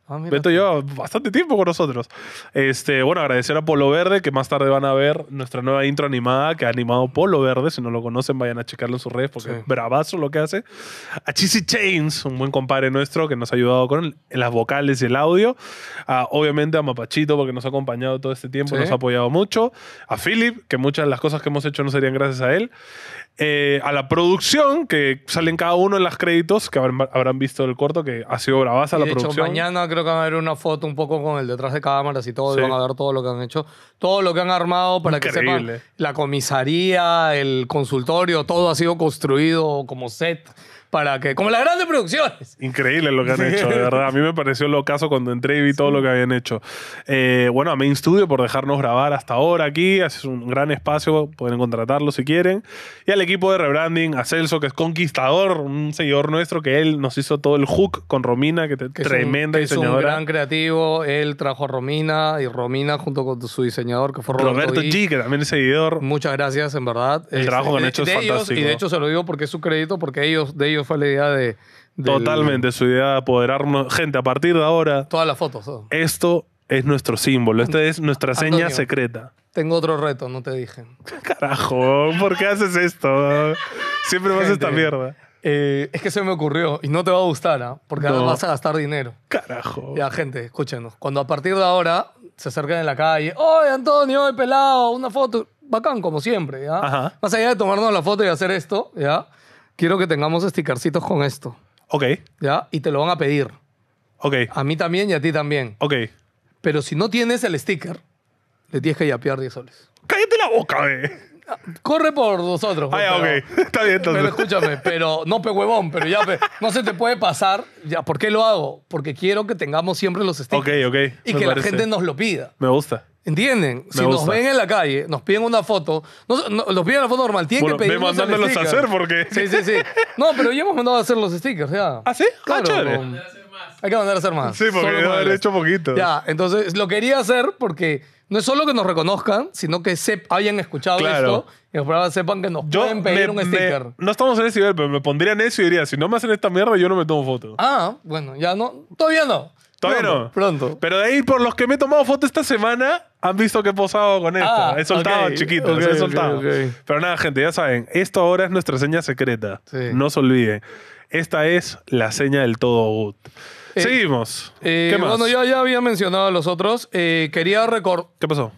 Ah, mira. Beto lleva bastante tiempo con nosotros. Este, bueno, agradecer a Polo Verde, que más tarde van a ver nuestra nueva intro animada que ha animado Polo Verde. Si no lo conocen, vayan a checarlo en sus redes porque Sí. es bravazo lo que hace. A Cheesy Chains, un buen compadre nuestro que nos ha ayudado con las vocales y el audio. A, obviamente a Mapachito, porque nos ha acompañado todo este tiempo, Sí. nos ha apoyado mucho. A Philip, que muchas de las cosas que hemos hecho no serían gracias a él. Eh, a la producción, que salen cada uno en los créditos, que habrán, habrán visto el corto, que ha sido bravaza Y la de hecho, producción. mañana creo que van a ver una foto un poco con el detrás de cámaras y todo, Sí. y van a ver todo lo que han hecho, todo lo que han armado para que Increíble. sepan. La comisaría, el consultorio, todo ha sido construido como set para que, como las grandes producciones. Increíble lo que han hecho, de verdad. A mí me pareció locazo cuando entré y vi todo lo que habían hecho. Eh, bueno, a Main Studio por dejarnos grabar hasta ahora aquí. Es un gran espacio, pueden contratarlo si quieren. Y al equipo de rebranding, a Celso, que es conquistador, un seguidor nuestro, que él nos hizo todo el hook con Romina, que, te, Que es un- tremenda que es un diseñadora. gran creativo. Él trajo a Romina y Romina junto con su diseñador, que fue Roberto, Roberto G. G, que también es seguidor. Muchas gracias, en verdad. El trabajo que han de- hecho es de ellos, fantástico. Y de hecho se lo digo porque es su crédito, porque ellos, de ellos fue la idea de... del- Totalmente, su idea de apoderarnos. Gente, a partir de ahora, Todas las fotos. todo. esto es nuestro símbolo. Esta es nuestra seña Antonio. secreta. Tengo otro reto, no te dije. Carajo, ¿por qué haces esto? Siempre me haces esta Gente, mierda. Eh, es que se me ocurrió y no te va a gustar, ¿ah? Porque ahora No. vas a gastar dinero. Carajo. Ya, gente, escúchenos. Cuando a partir de ahora se acerquen en la calle, ¡oye, Antonio, oye, pelado! Una foto. Bacán, como siempre, ¿ya? Ajá. Más allá de tomarnos la foto y hacer esto, ¿ya? Quiero que tengamos stickercitos con esto, Ok, ¿ya? Y te lo van a pedir. ok, A mí también y a ti también. ok. Pero si no tienes el sticker, le tienes que yapear diez soles. Cállate la boca, ve. Corre por nosotros. Ah, ya, pero- ok. Está bien, entonces. Pero escúchame, pero no pe huevón, pero ya pe- no se te puede pasar. Ya, ¿por qué lo hago? Porque quiero que tengamos siempre los stickers. Ok, ok. Y me que la parece. gente nos lo pida. Me gusta. ¿Entienden? Si nos gusta. ven en la calle, nos piden una foto, no, no- nos piden la foto normal, tienen Bueno, que ve pedirnos el mandándolos a sticker. hacer porque... Sí, sí, sí. No, pero ya hemos mandado a hacer los stickers, ya. ¿Ah, sí? Ah, Claro, chévere. con- Hay que mandar a hacer más. Sí, porque Solo debe con haber el- hecho poquito. Ya, entonces lo quería hacer porque no es solo que nos reconozcan, sino que sep- hayan escuchado Claro. esto y los programas sepan que nos Yo pueden pedir me- un me- sticker. no estamos en ese nivel, pero me pondría en eso y diría, si no me hacen esta mierda, yo no me tomo foto. Ah, bueno, ya no. Todavía no. Todavía Pronto, no. Pronto. Pero de ahí, por los que me he tomado foto esta semana, han visto que he posado con esta. Ah, he soltado, ok, chiquitos, ok, he ok, soltado. ok. Pero nada, gente, ya saben, esto ahora es nuestra seña secreta. Sí. No se olviden. Esta es la seña del todo good. Eh, Seguimos. Eh, ¿Qué más? Bueno, ya, ya había mencionado a los otros. Eh, quería recordar. ¿Qué pasó?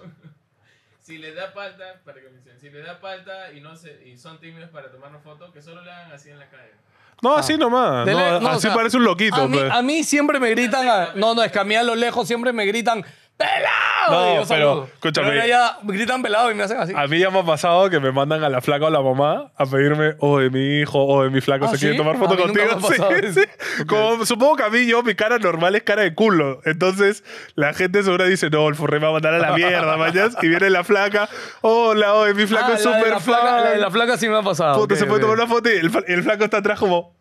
Si les da falta, para que me dicen, si les da falta y, no se, y son tímidos para tomarnos fotos, que solo lo hagan así en la calle. No, así nomás. Dele- No, no, o así sea, parece un loquito. A mí, pues. a mí siempre me gritan. a- no, no, es que a mí a lo lejos siempre me gritan ¡pelado! No, Y yo pero, saludo. escúchame. Pero ahora ya me gritan pelado y me hacen así. A mí ya me ha pasado que me mandan a la flaca o la mamá a pedirme, oh, de mi hijo, o de mi flaco, ¿Ah, se sí? quiere tomar foto A mí nunca contigo. me ha pasado Sí, eso. sí. Como, supongo que a mí, yo, mi cara normal es cara de culo. Entonces, la gente seguro dice, no, el forré me va a mandar a la mierda, mañas. Y viene la flaca, hola, oh, mi flaco Ah, es la de súper la flaca- fan. La de la flaca sí me ha pasado. Puta, ok, se puede ok. tomar una foto y el, fa- el flaco está atrás como...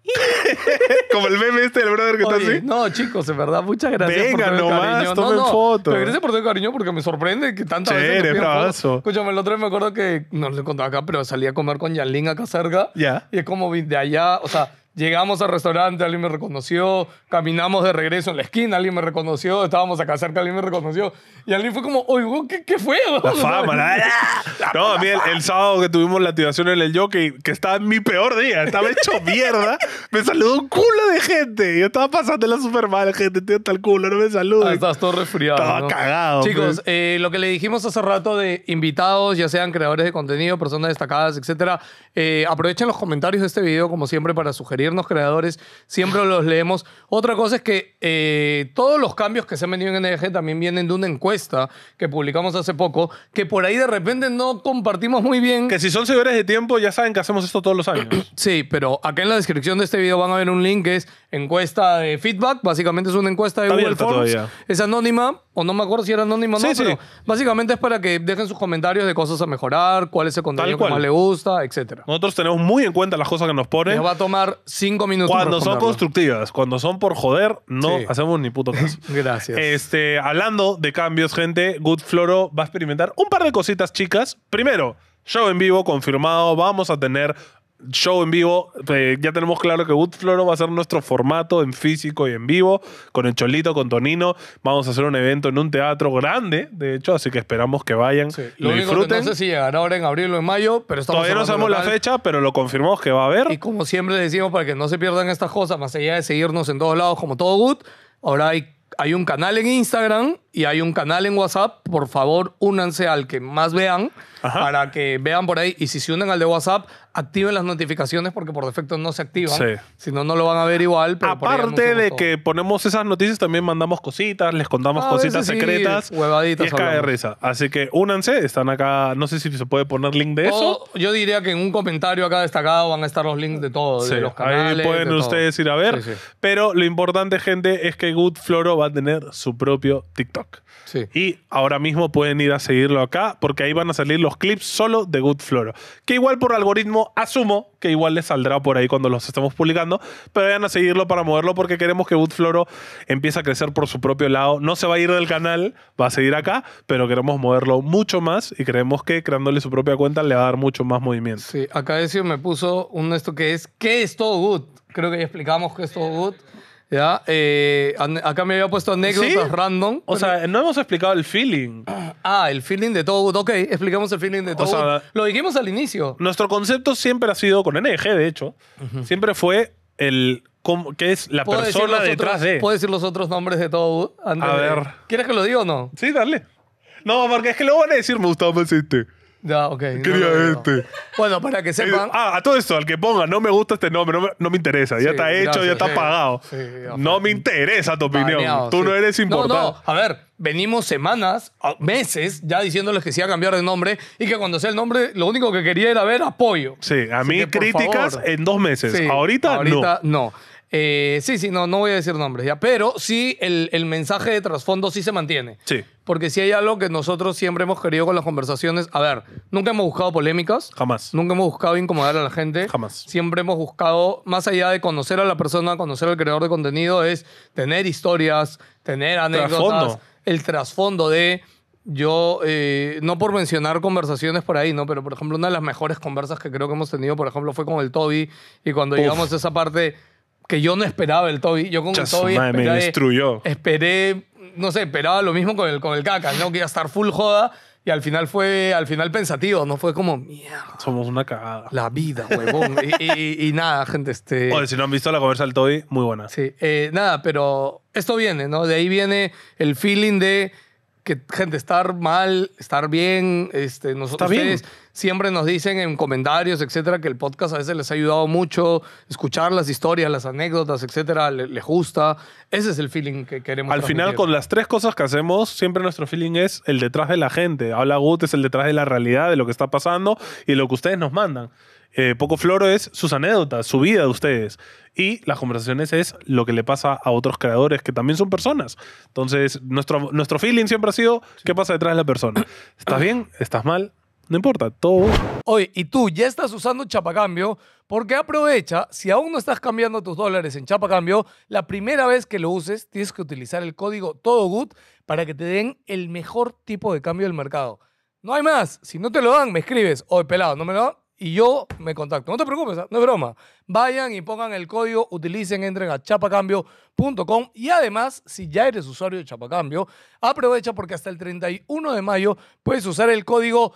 como el meme este del brother que está Oye, así. no, chicos, en verdad, muchas gracias por Venga todo el nomás, cariño. tomen no, no, foto. pero gracias por todo el cariño porque me sorprende que tantas Chévere, veces me piden bravazo. fotos. Escúchame, el otro día me acuerdo que, no les he contado acá, pero salí a comer con Yanlin acá cerca. Ya. Y es como vi- de allá, o sea, llegamos al restaurante, alguien me reconoció, caminamos de regreso en la esquina, alguien me reconoció, estábamos acá cerca, alguien me reconoció. Y alguien fue como, oye, weón, ¿qué, qué fue? La fama, la, No, a mí el, el sábado que tuvimos la activación en el jockey, que estaba en mi peor día, estaba hecho mierda, me saludó un culo de gente. Yo estaba pasándola súper mal, gente, tío, tal culo, no me Ah, saluden. estás todo resfriado. Estaba ¿no? cagado. Chicos, pues. eh, lo que le dijimos hace rato de invitados, ya sean creadores de contenido, personas destacadas, etcétera, eh, aprovechen los comentarios de este video, como siempre, para sugerirnos creadores. Siempre los leemos. Otra cosa es que eh, todos los cambios que se han venido en N D G también vienen de una encuesta que publicamos hace poco, que por ahí de repente no compartimos muy bien. Que si son seguidores de tiempo, ya saben que hacemos esto todos los años. Sí, pero acá en la descripción de este video van a ver un link que es encuesta de feedback. Básicamente es una encuesta de Está Google abierta Forms. todavía. Es anónima, o no me acuerdo si era anónima o no, Sí, sí. pero básicamente es para que dejen sus comentarios de cosas a mejorar, cuál es el contenido que cual. más le gusta, etcétera. Nosotros tenemos muy en cuenta las cosas que nos ponen. Les va a tomar cinco minutos Cuando son responderlo. constructivas, cuando son por joder, no Sí. hacemos ni puto caso. Gracias. Este, hablando de cambios, gente, Good Floro va a experimentar un par de cositas chicas. Primero, show en vivo confirmado. Vamos a tener show en vivo. Eh, ya tenemos claro que Good Floro va a ser nuestro formato en físico y en vivo, con el Cholito, con Tonino. Vamos a hacer un evento en un teatro grande, de hecho, así que esperamos que vayan. Sí. Lo, Lo único disfruten. que no sé si llegará ahora en abril o en mayo, pero estamos Todavía no sabemos la local. fecha, pero lo confirmamos que va a haber. Y como siempre decimos, para que no se pierdan estas cosas, más allá de seguirnos en todos lados como Todo Good, ahora hay, hay un canal en Instagram y hay un canal en WhatsApp. Por favor, únanse al que más vean. Ajá. Para que vean por ahí. Y si se unen al de WhatsApp, activen las notificaciones porque por defecto no se activan. Sí. Si no, no lo van a ver igual. Pero por ahí Aparte anunciamos de todo. que ponemos esas noticias, también mandamos cositas, les contamos A cositas veces sí, secretas. huevaditas Y es cae de hablamos. risa. Así que únanse, están acá. No sé si se puede poner link de eso. O yo diría que en un comentario acá destacado van a estar los links de todo, Sí, de los canales. ahí pueden de todo. ustedes ir a ver. Sí, sí. Pero lo importante, gente, es que Good Floro va a tener su propio TikTok. Sí. Y ahora mismo pueden ir a seguirlo acá porque ahí van a salir los clips solo de Good Floro. Que igual por algoritmo asumo que igual les saldrá por ahí cuando los estemos publicando. Pero vayan a seguirlo para moverlo porque queremos que Good Floro empiece a crecer por su propio lado. No se va a ir del canal, va a seguir acá, pero queremos moverlo mucho más y creemos que creándole su propia cuenta le va a dar mucho más movimiento. Sí, acá Decio me puso un esto que es ¿qué es Todo Good? Creo que ya explicamos qué es Todo Good. ¿Ya? Eh, an- acá me había puesto anécdotas ¿Sí? random. O sea, no hemos explicado el feeling. Ah, el feeling de Todo Good. Ok, explicamos el feeling de Todo sea, Good. Lo dijimos al inicio. Nuestro concepto siempre ha sido, con N G de hecho, siempre fue el cómo- que es la ¿Puedo decir persona los detrás otros- de. ¿Puedo decir los otros nombres de Todo Good? Antes A de- ver. ¿Quieres que lo diga o no? Sí, dale. No, porque es que luego van a decir, me gustaba más este. Ya, ok. no Quería lo digo. este. Bueno, para que sepan. Ah, a todo esto, al que ponga, no me gusta este nombre, no me, no me interesa. Ya Sí, está hecho, gracias, ya está sí. pagado. Sí, ya no fue. me interesa tu opinión. Baneado, Tú sí. no eres importante. No, no. A ver, venimos semanas, a- meses, ya diciéndoles que sí a cambiar de nombre y que cuando sea el nombre, lo único que quería era ver apoyo. Sí, a Así mí que, por críticas favor. en dos meses. Sí, ahorita, ahorita no. no. Eh, sí, sí, no, no voy a decir nombres ya. Pero sí, el, el mensaje de trasfondo sí se mantiene. Sí. Porque si hay algo que nosotros siempre hemos querido con las conversaciones. A ver, nunca hemos buscado polémicas. Jamás. Nunca hemos buscado incomodar a la gente. Jamás. Siempre hemos buscado, más allá de conocer a la persona, conocer al creador de contenido, es tener historias, tener anécdotas, Trasfondo. el trasfondo de. Yo, eh, no por mencionar conversaciones por ahí, ¿no? Pero, por ejemplo, una de las mejores conversas que creo que hemos tenido, por ejemplo, fue con el Toby. Y cuando Uf. llegamos a esa parte que yo no esperaba el Toby. Yo con el Chasu, Toby madre, me esperé, destruyó. esperé, no sé, esperaba lo mismo con el, con el Caca, ¿no? Que iba a estar full joda. Y al final fue, al final pensativo, ¿no? Fue como, mierda, Somos una cagada. la vida, huevón. y, y- y nada, gente, este... Oye, si no han visto la conversa del Toby, muy buena. Sí, eh, nada, pero esto viene, ¿no? De ahí viene el feeling de que, gente, estar mal, estar bien. Este, nosotros, Está bien. ustedes siempre nos dicen en comentarios, etcétera, que el podcast a veces les ha ayudado mucho. Escuchar las historias, las anécdotas, etcétera, le- les gusta. Ese es el feeling que queremos Al final, transmitir. con las tres cosas que hacemos, siempre nuestro feeling es el detrás de la gente. Habla Gut es el detrás de la realidad, de lo que está pasando y lo que ustedes nos mandan. Eh, Poco Floro es sus anécdotas, su vida de ustedes. Y las conversaciones es lo que le pasa a otros creadores que también son personas. Entonces, nuestro, nuestro feeling siempre ha sido qué pasa detrás de la persona. ¿Estás bien? ¿Estás mal? No importa, todo. Oye, y tú ya estás usando Chapacambio, porque aprovecha, si aún no estás cambiando tus dólares en Chapacambio, la primera vez que lo uses tienes que utilizar el código TODOGOOD para que te den el mejor tipo de cambio del mercado. No hay más. Si no te lo dan, me escribes, oye, pelado, no me lo dan, y yo me contacto. No te preocupes, ¿ah? No es broma. Vayan y pongan el código, utilicen, entren a chapacambio punto com y además, si ya eres usuario de Chapacambio, aprovecha porque hasta el treinta y uno de mayo puedes usar el código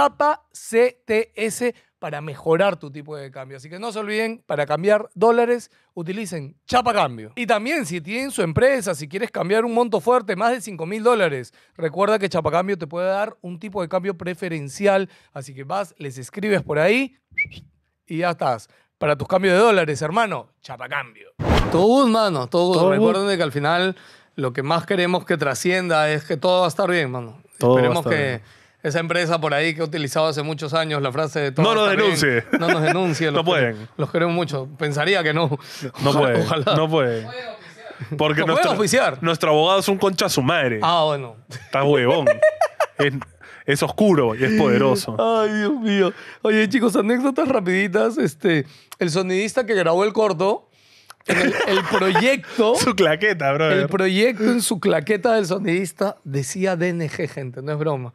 CHAPACTS para mejorar tu tipo de cambio. Así que no se olviden, para cambiar dólares, utilicen Chapacambio. Y también, si tienen su empresa, si quieres cambiar un monto fuerte, más de cinco mil dólares, recuerda que Chapacambio te puede dar un tipo de cambio preferencial. Así que vas, les escribes por ahí y ya estás. Para tus cambios de dólares, hermano, Chapacambio. Todo good, mano, todo good. Todo Recuerden good. de que al final lo que más queremos que trascienda es que todo va a estar bien, mano. Todo va a Esperemos estar que bien. esa empresa por ahí que he utilizado hace muchos años la frase de todo No va a nos estar bien, denuncie. no nos denuncie. No los pueden. queremos- Los queremos mucho. Pensaría que no. No Ojalá- puede. Ojalá. No puede. Porque No nuestro, puede oficiar. nuestro abogado es un concha a su madre. Ah, bueno. Está huevón. es, es oscuro y es poderoso. Ay, Dios mío. Oye, chicos, anécdotas rapiditas. Este, el sonidista que grabó el corto, en el, el proyecto... Su claqueta, bro. El proyecto en su claqueta del sonidista decía D N G, gente, no es broma.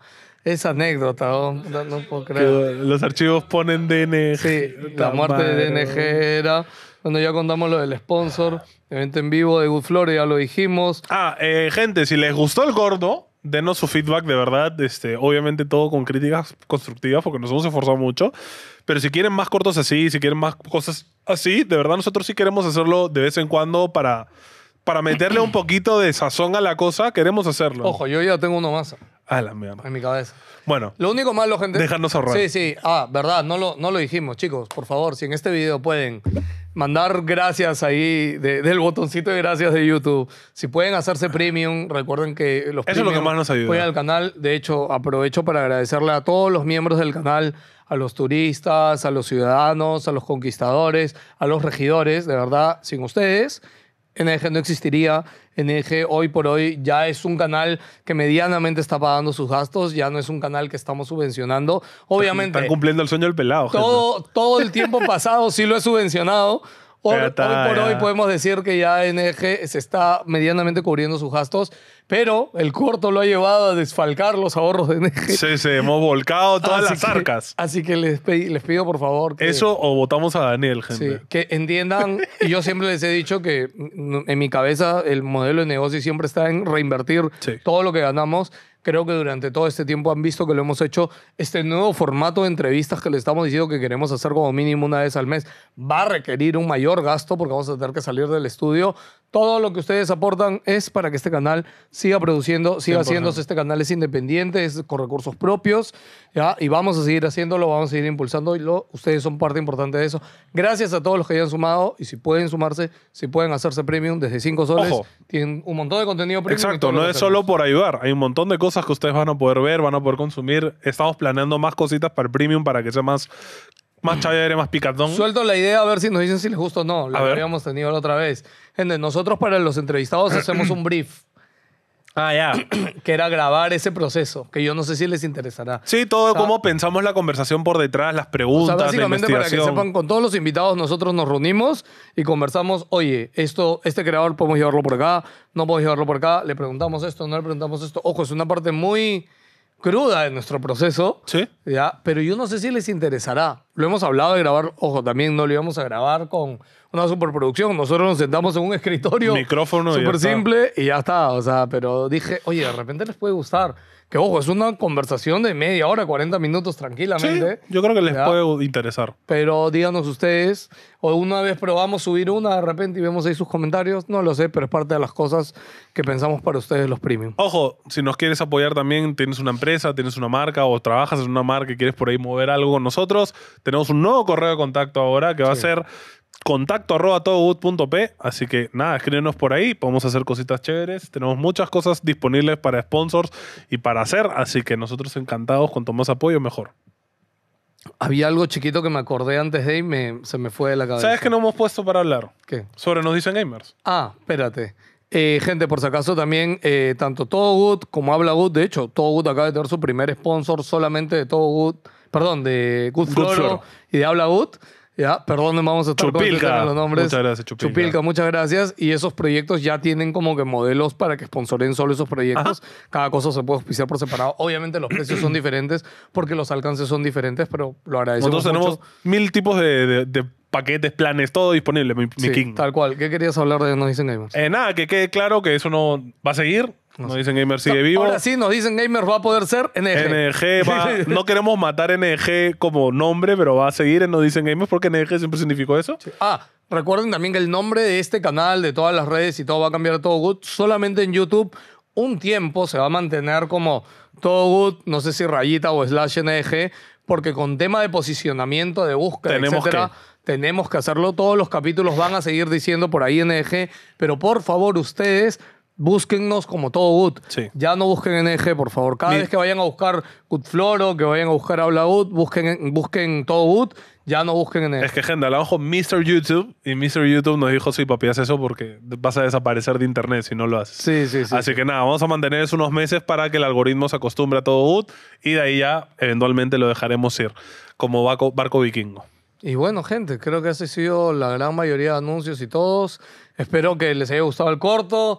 Esa anécdota, no, no, no puedo Que creer. los archivos ponen D N G. Sí, la muerte de D N G era... Bueno, ya contamos lo del sponsor, evento en vivo de Good Flora, ya lo dijimos. Ah, eh, gente, si les gustó el gordo, denos su feedback de verdad. Este, obviamente todo con críticas constructivas porque nos hemos esforzado mucho. Pero si quieren más cortos así, si quieren más cosas así, de verdad nosotros sí queremos hacerlo de vez en cuando para, para meterle un poquito de sazón a la cosa. Queremos hacerlo. Ojo, yo ya tengo uno más A la mierda. en mi cabeza. Bueno, Lo único malo, gente... déjanos ahorrar. Sí, sí. Ah, verdad, no lo, no lo dijimos, chicos. Por favor, si en este video pueden mandar gracias ahí de- del botoncito de gracias de YouTube. Si pueden hacerse premium, recuerden que los Eso es lo que premium más nos ayuda. apoyan al canal. De hecho, aprovecho para agradecerle a todos los miembros del canal, a los turistas, a los ciudadanos, a los conquistadores, a los regidores. De verdad, sin ustedes, N G no existiría. N G hoy por hoy ya es un canal que medianamente está pagando sus gastos, ya no es un canal que estamos subvencionando. Obviamente, están cumpliendo el sueño del pelado, gente. todo, todo el tiempo pasado sí lo he subvencionado. Hoy, Ya hoy está, por ya. hoy podemos decir que ya N G se está medianamente cubriendo sus gastos, pero el corto lo ha llevado a desfalcar los ahorros de N G. Sí, sí, hemos volcado todas Así las que- arcas. Así que les, pe- les pido por favor que, Eso o votamos a Daniel, sí, gente. que entiendan, y yo siempre les he dicho que mm, en mi cabeza el modelo de negocio siempre está en reinvertir Sí. todo lo que ganamos. Creo que durante todo este tiempo han visto que lo hemos hecho. Este nuevo formato de entrevistas que le estamos diciendo que queremos hacer como mínimo una vez al mes va a requerir un mayor gasto porque vamos a tener que salir del estudio. Todo lo que ustedes aportan es para que este canal siga produciendo, siga cien por ciento. haciéndose. Este canal es independiente, es con recursos propios, ¿ya? Y vamos a seguir haciéndolo, vamos a seguir impulsando. Y lo, ustedes son parte importante de eso. Gracias a todos los que hayan sumado. Y si pueden sumarse, si pueden hacerse premium desde cinco soles, Ojo. tienen un montón de contenido premium. y todo Exacto, lo no que es hacemos. solo por ayudar. Hay un montón de cosas que ustedes van a poder ver, van a poder consumir. Estamos planeando más cositas para el premium para que sea más, más chévere, más picatón. Suelto la idea a ver si nos dicen si les gusta o no. La A que ver. habíamos tenido la otra vez. Gente, nosotros para los entrevistados hacemos un brief, Ah, ya. que era grabar ese proceso, que yo no sé si les interesará. Sí, todo O sea, cómo pensamos la conversación por detrás, las O preguntas, sea, la básicamente para que investigación. sepan, con todos los invitados nosotros nos reunimos y conversamos, oye, esto, este creador podemos llevarlo por acá, no podemos llevarlo por acá, le preguntamos esto, no le preguntamos esto. Ojo, es una parte muy cruda de nuestro proceso, Sí. ¿ya? Pero yo no sé si les interesará. Lo hemos hablado de grabar, ojo, también no lo íbamos a grabar con una superproducción. Nosotros nos sentamos en un escritorio Micrófono y ya súper está. simple y ya está. O sea, pero dije, oye, de repente les puede gustar. Que ojo, es una conversación de media hora, cuarenta minutos Sí, tranquilamente. yo creo que les ¿Ya? puede interesar. Pero díganos ustedes, o una vez probamos subir una de repente y vemos ahí sus comentarios, no lo sé, pero es parte de las cosas que pensamos para ustedes los premium. Ojo, si nos quieres apoyar también, tienes una empresa, tienes una marca o trabajas en una marca y quieres por ahí mover algo con nosotros, tenemos un nuevo correo de contacto ahora que va a ser contacto arroba todogood punto p. Así que nada, escríbenos por ahí, podemos hacer cositas chéveres. Tenemos muchas cosas disponibles para sponsors y para hacer, así que nosotros encantados, cuanto más apoyo, mejor. Había algo chiquito que me acordé antes de y me, se me fue de la cabeza. ¿Sabes qué no hemos puesto para hablar? ¿Qué? Sobre Nos Dicen Gamers. Ah, espérate. Eh, gente, por si acaso también, eh, tanto Todo Good como Habla Good, de hecho, Todo Good acaba de tener su primer sponsor solamente de Todo Good, perdón, de Good, Good Floro Floro. y de Habla Good. Ya, perdón, vamos a estar Chupilca. con los nombres. Muchas gracias, Chupilca. Chupilca, muchas gracias. Y esos proyectos ya tienen como que modelos para que sponsoren solo esos proyectos. Cada cosa se puede auspiciar por separado. Obviamente los precios son diferentes porque los alcances son diferentes, pero lo agradecemos Nosotros tenemos mucho. mil tipos de, de- de paquetes, planes, todo disponible, mi, mi Sí, king. tal cual. ¿Qué querías hablar de Nos Dicen Gamers? Eh, nada, que quede claro que eso no va a seguir. Nos Dicen Gamers sigue vivo. Ahora sí, Nos Dicen Gamers va a poder ser N G. N G va, no queremos matar N G como nombre, pero va a seguir en Nos Dicen Gamers porque N G siempre significó eso. Ah, recuerden también que el nombre de este canal, de todas las redes y todo va a cambiar a Todo Good. Solamente en YouTube un tiempo se va a mantener como Todo Good, no sé si rayita o slash N G, porque con tema de posicionamiento, de búsqueda, Tenemos etcétera, tenemos que hacerlo. Todos los capítulos van a seguir diciendo por ahí N G, pero por favor ustedes búsquennos como Todo Good. Sí. Ya no busquen N G, por favor. Cada Mi- vez que vayan a buscar Good Floro, que vayan a buscar Habla Good, busquen, busquen Todo Good, ya no busquen N G. Es que, gente, hablamos con mister YouTube y mister YouTube nos dijo, sí, papi, haz eso porque vas a desaparecer de internet si no lo haces. Sí, sí, sí. Así sí. que nada, vamos a mantener eso unos meses para que el algoritmo se acostumbre a Todo Good y de ahí ya eventualmente lo dejaremos ir como barco, barco vikingo. Y bueno, gente, creo que esa ha sido la gran mayoría de anuncios y todos. Espero que les haya gustado el corto.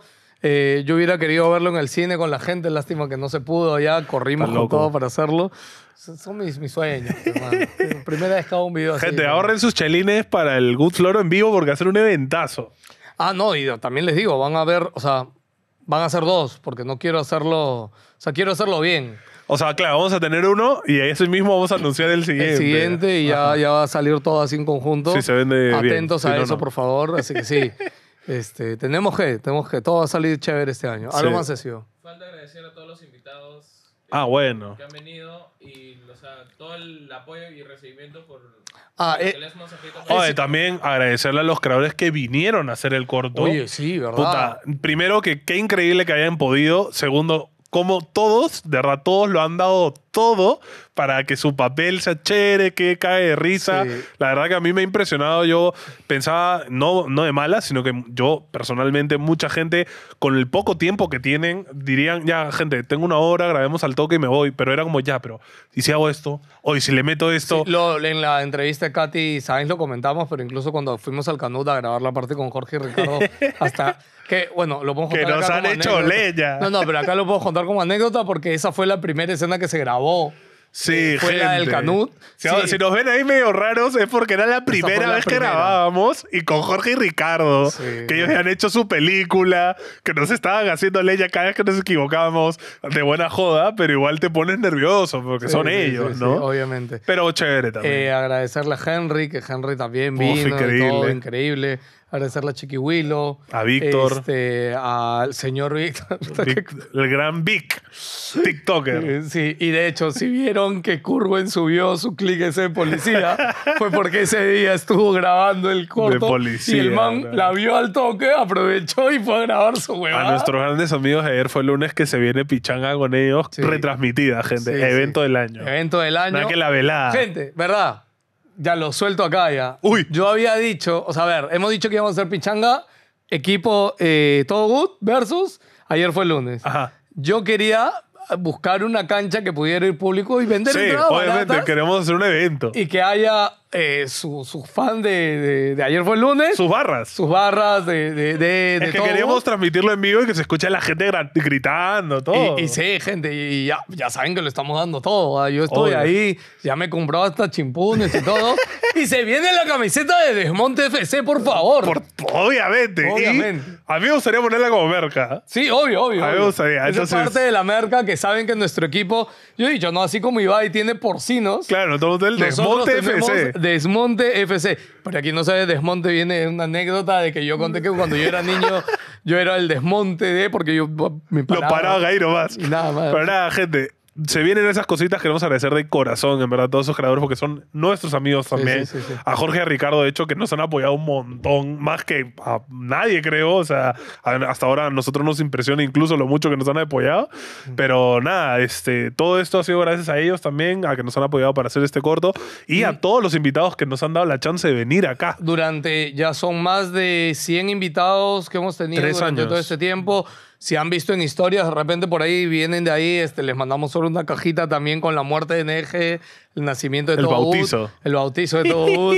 Eh, yo hubiera querido verlo en el cine con la gente, lástima que no se pudo, ya corrimos con todo para hacerlo. Son mis, mis sueños, hermano. Primera vez que hago un video así. Gente, ahorren sus chelines para el Good Floro en vivo porque va a ser un eventazo. Ah, no, y también les digo, van a ver, o sea, van a ser dos, porque no quiero hacerlo, o sea, quiero hacerlo bien. O sea, claro, vamos a tener uno y ese mismo vamos a anunciar el siguiente. El siguiente y ya, ya va a salir todo así en conjunto. Sí, se vende bien. Atentos Sí, a no, eso, no. por favor. Así que sí, este, tenemos que, tenemos que, todo va a salir chévere este año. Algo Sí. más sencillo. Falta agradecer a todos los invitados Ah, bueno. que han venido y o sea, todo el apoyo y recibimiento por Ah, lo eh, que les hemos escrito. Oye, también agradecerle a los creadores que vinieron a hacer el corto. Oye, sí, ¿verdad? Puta, primero, que qué increíble que hayan podido. Segundo, como todos, de verdad, todos lo han dado todo para que su papel sea chévere, que cae de risa. Sí. La verdad que a mí me ha impresionado. Yo pensaba, no, no de mala, sino que yo personalmente, mucha gente, con el poco tiempo que tienen, dirían, ya, gente, tengo una hora, grabemos al toque y me voy. Pero era como, ya, pero ¿y si hago esto? O ¿y si le meto esto? Sí, lo- en la entrevista de Katy Sainz lo comentamos, pero incluso cuando fuimos al Canut a grabar la parte con Jorge y Ricardo, hasta que, bueno, lo podemos Que contar nos acá han como hecho anécdota. leña. No, no, pero acá lo puedo contar como anécdota porque esa fue la primera escena que se grabó. Sí, fue la del gente. Canut. Si, Sí. si nos ven ahí medio raros es porque era la primera la vez primera. que grabábamos y con Jorge y Ricardo, Sí. que ellos ya han hecho su película, que nos estaban haciendo leña cada vez que nos equivocábamos de buena joda, pero igual te pones nervioso porque Sí, son sí, ellos, sí, ¿no? sí, obviamente. Pero chévere también. Eh, agradecerle a Henry, que Henry también Uf, vino. y increíble. todo, increíble. Agradecerle a Chiqui Willow. A Víctor. Este, al señor Víctor. Vic- el gran Vic, TikToker. Eh, Sí, y de hecho, si vieron que Curwen subió su clic ese de policía, fue porque ese día estuvo grabando el corto. De policía, y el man ¿no? la vio al toque, aprovechó y fue a grabar su A huevada. nuestros grandes amigos, ayer fue el lunes que se viene Pichanga con ellos, Sí. retransmitida, gente. Sí, Evento sí. del año. Evento del año. Nada que la velada. Gente, ¿verdad? Ya lo suelto acá ya. Uy. Yo había dicho, o sea, a ver, hemos dicho que íbamos a hacer pichanga, equipo eh, todo good versus, ayer fue el lunes. Ajá. Yo quería buscar una cancha que pudiera ir público y vender Sí, entradas obviamente, baratas queremos hacer un evento. y que haya eh, su, su fan de, de, de ayer fue el lunes, Sus barras. sus barras de, de, de, de Es que todo queríamos good. transmitirlo en vivo y que se escuche a la gente gra- gritando, todo. Y, y sí, gente, y ya, ya saben que lo estamos dando todo. ¿ah? Yo estoy Obvio. ahí, ya me he comprado hasta chimpunes y todo. Y se viene la camiseta de Desmonte F C, por favor. Por- obviamente. Obviamente. Y a mí me gustaría ponerla como merca. Sí, obvio, obvio. A mí me obvio. gustaría, Esa entonces- es parte de la merca que saben que nuestro equipo, yo he dicho, no, así como Ibai tiene porcinos. Claro, todo el nosotros Desmonte F tenemos C. Desmonte F C. Para quien no sabe, Desmonte viene de una anécdota de que yo conté que cuando yo era niño, yo era el Desmonte de, porque yo me Lo paraba. paraba ahí nomás. Y nada más. Pero nada, gente. Se vienen esas cositas, queremos agradecer de corazón, en verdad, a todos esos creadores, porque son nuestros amigos también. sí, sí, sí. A Jorge y a Ricardo, de hecho, que nos han apoyado un montón, más que a nadie, creo. O sea, a- hasta ahora a nosotros nos impresiona incluso lo mucho que nos han apoyado. Pero nada, este, todo esto ha sido gracias a ellos también, a que nos han apoyado para hacer este corto, y a todos los invitados que nos han dado la chance de venir acá. Durante, ya son más de cien invitados que hemos tenido Tres durante años. todo este tiempo. Si han visto en historias, de repente por ahí vienen de ahí, este, les mandamos solo una cajita también con la muerte de N G, el nacimiento de El Todo bautizo. Ud, el bautizo de Todo Ud.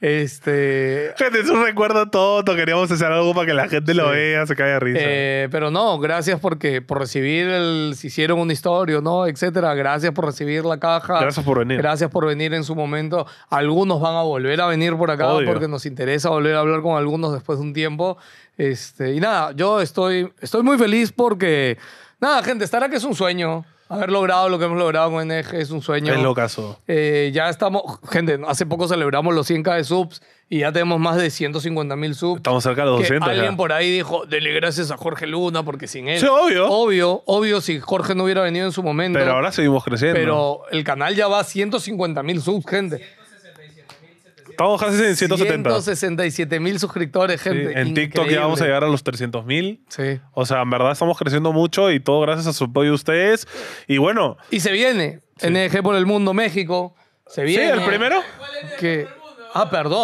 este, Gente, es un recuerdo tonto, queríamos hacer algo para que la gente lo Sí. vea, se caiga de risa. eh, pero no, gracias porque, por recibir el, si hicieron una historia, ¿no? Etcétera. Gracias por recibir la caja. Gracias por venir. Gracias por venir en su momento. Algunos van a volver a venir por acá Obvio. porque nos interesa volver a hablar con algunos después de un tiempo. Este, y nada, yo estoy, estoy muy feliz porque, nada, gente, estará que es un sueño. Haber logrado lo que hemos logrado con N G es un sueño. Es lo caso. Eh, ya estamos, gente, hace poco celebramos los cien K de subs y ya tenemos más de ciento cincuenta mil subs. Estamos cerca de los Que doscientos ya. alguien por ahí dijo, dele gracias a Jorge Luna porque sin él. Sí, obvio. Obvio, obvio, si Jorge no hubiera venido en su momento. Pero ahora seguimos creciendo. Pero el canal ya va a ciento cincuenta mil subs, gente. Estamos casi en ciento setenta. ciento sesenta y siete mil suscriptores, Sí, gente. en TikTok ya vamos a llegar a los trescientos mil. Sí. O sea, en verdad estamos creciendo mucho y todo gracias a su apoyo de ustedes. Y bueno, Y se viene. N G por el mundo, México. Se ¿sí? viene. ¿El primero? Que... Ah, perdón.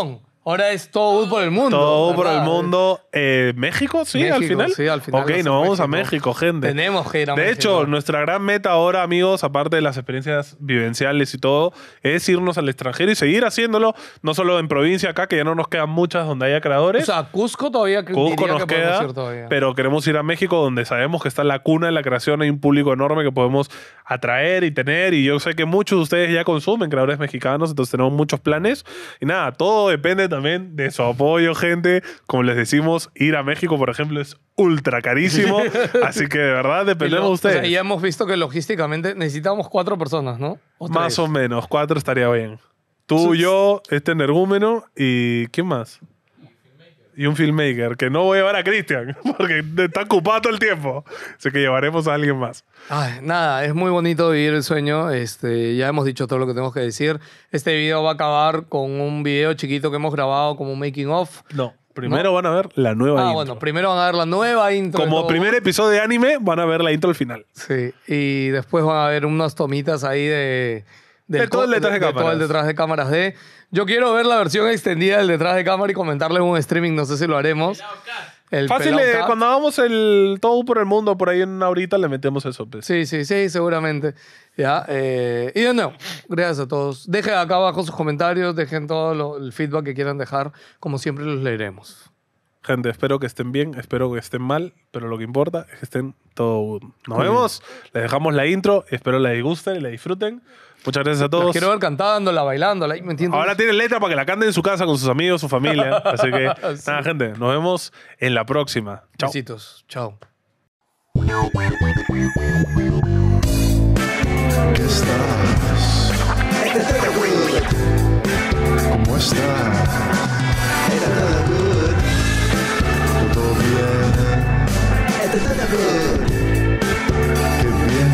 Ahora es todo U por el mundo. Todo por ¿verdad? el mundo. Eh, ¿México? Sí, México, al final. sí, al final Ok, va a ser nos vamos a México. México, gente. Tenemos que ir a De México. hecho, nuestra gran meta ahora, amigos, aparte de las experiencias vivenciales y todo, es irnos al extranjero y seguir haciéndolo, no solo en provincia acá, que ya no nos quedan muchas donde haya creadores. O sea, Cusco todavía que- Cusco diría nos que podemos queda, ir todavía. pero queremos ir a México, donde sabemos que está la cuna de la creación. Hay un público enorme que podemos atraer y tener. Y yo sé que muchos de ustedes ya consumen creadores mexicanos, entonces tenemos muchos planes. Y nada, todo depende también de su apoyo, gente. Como les decimos, ir a México, por ejemplo, es ultra carísimo. Así que de verdad Y dependemos lo- de ustedes. O sea, ya hemos visto que logísticamente necesitamos cuatro personas, ¿no? ¿O Más tres? o menos, cuatro estaría bien. Tú, yo, este energúmeno y ¿quién más? Y un filmmaker, que no voy a llevar a Cristian, porque está ocupado todo el tiempo. Así que llevaremos a alguien más. Ay, nada, es muy bonito vivir el sueño. Este, ya hemos dicho todo lo que tenemos que decir. Este video va a acabar con un video chiquito que hemos grabado como making of. No, primero van a ver la nueva Ah, intro. bueno, primero van a ver la nueva intro. de Como todo. primer episodio de anime, van a ver la intro al final. Sí, y después van a ver unas tomitas ahí de... del De todo el co- detrás de todo cámaras. el detrás de cámaras de... Yo quiero ver la versión extendida del detrás de cámara y comentarles un streaming, no sé si lo haremos. El Fácil, Pelao eh, Cat. cuando hagamos el todo por el mundo, por ahí en una horita le metemos eso. Pues. Sí, sí, sí, seguramente. Ya, eh, y de nuevo, gracias a todos. Dejen acá abajo sus comentarios, dejen todo lo- el feedback que quieran dejar. Como siempre los leeremos. Gente, espero que estén bien, espero que estén mal, pero lo que importa es que estén todo good. Nos Muy vemos, les dejamos la intro, espero la disgusten y la disfruten. Muchas gracias a Las todos. quiero ver cantándola, bailándola, ¿me entiendes? Ahora tienen letra para que la canten en su casa con sus amigos, su familia. Así que, Sí. nada, gente, nos vemos en la próxima. Chao. Besitos, chao. ¿Cómo estás? ¿Todo bien? Qué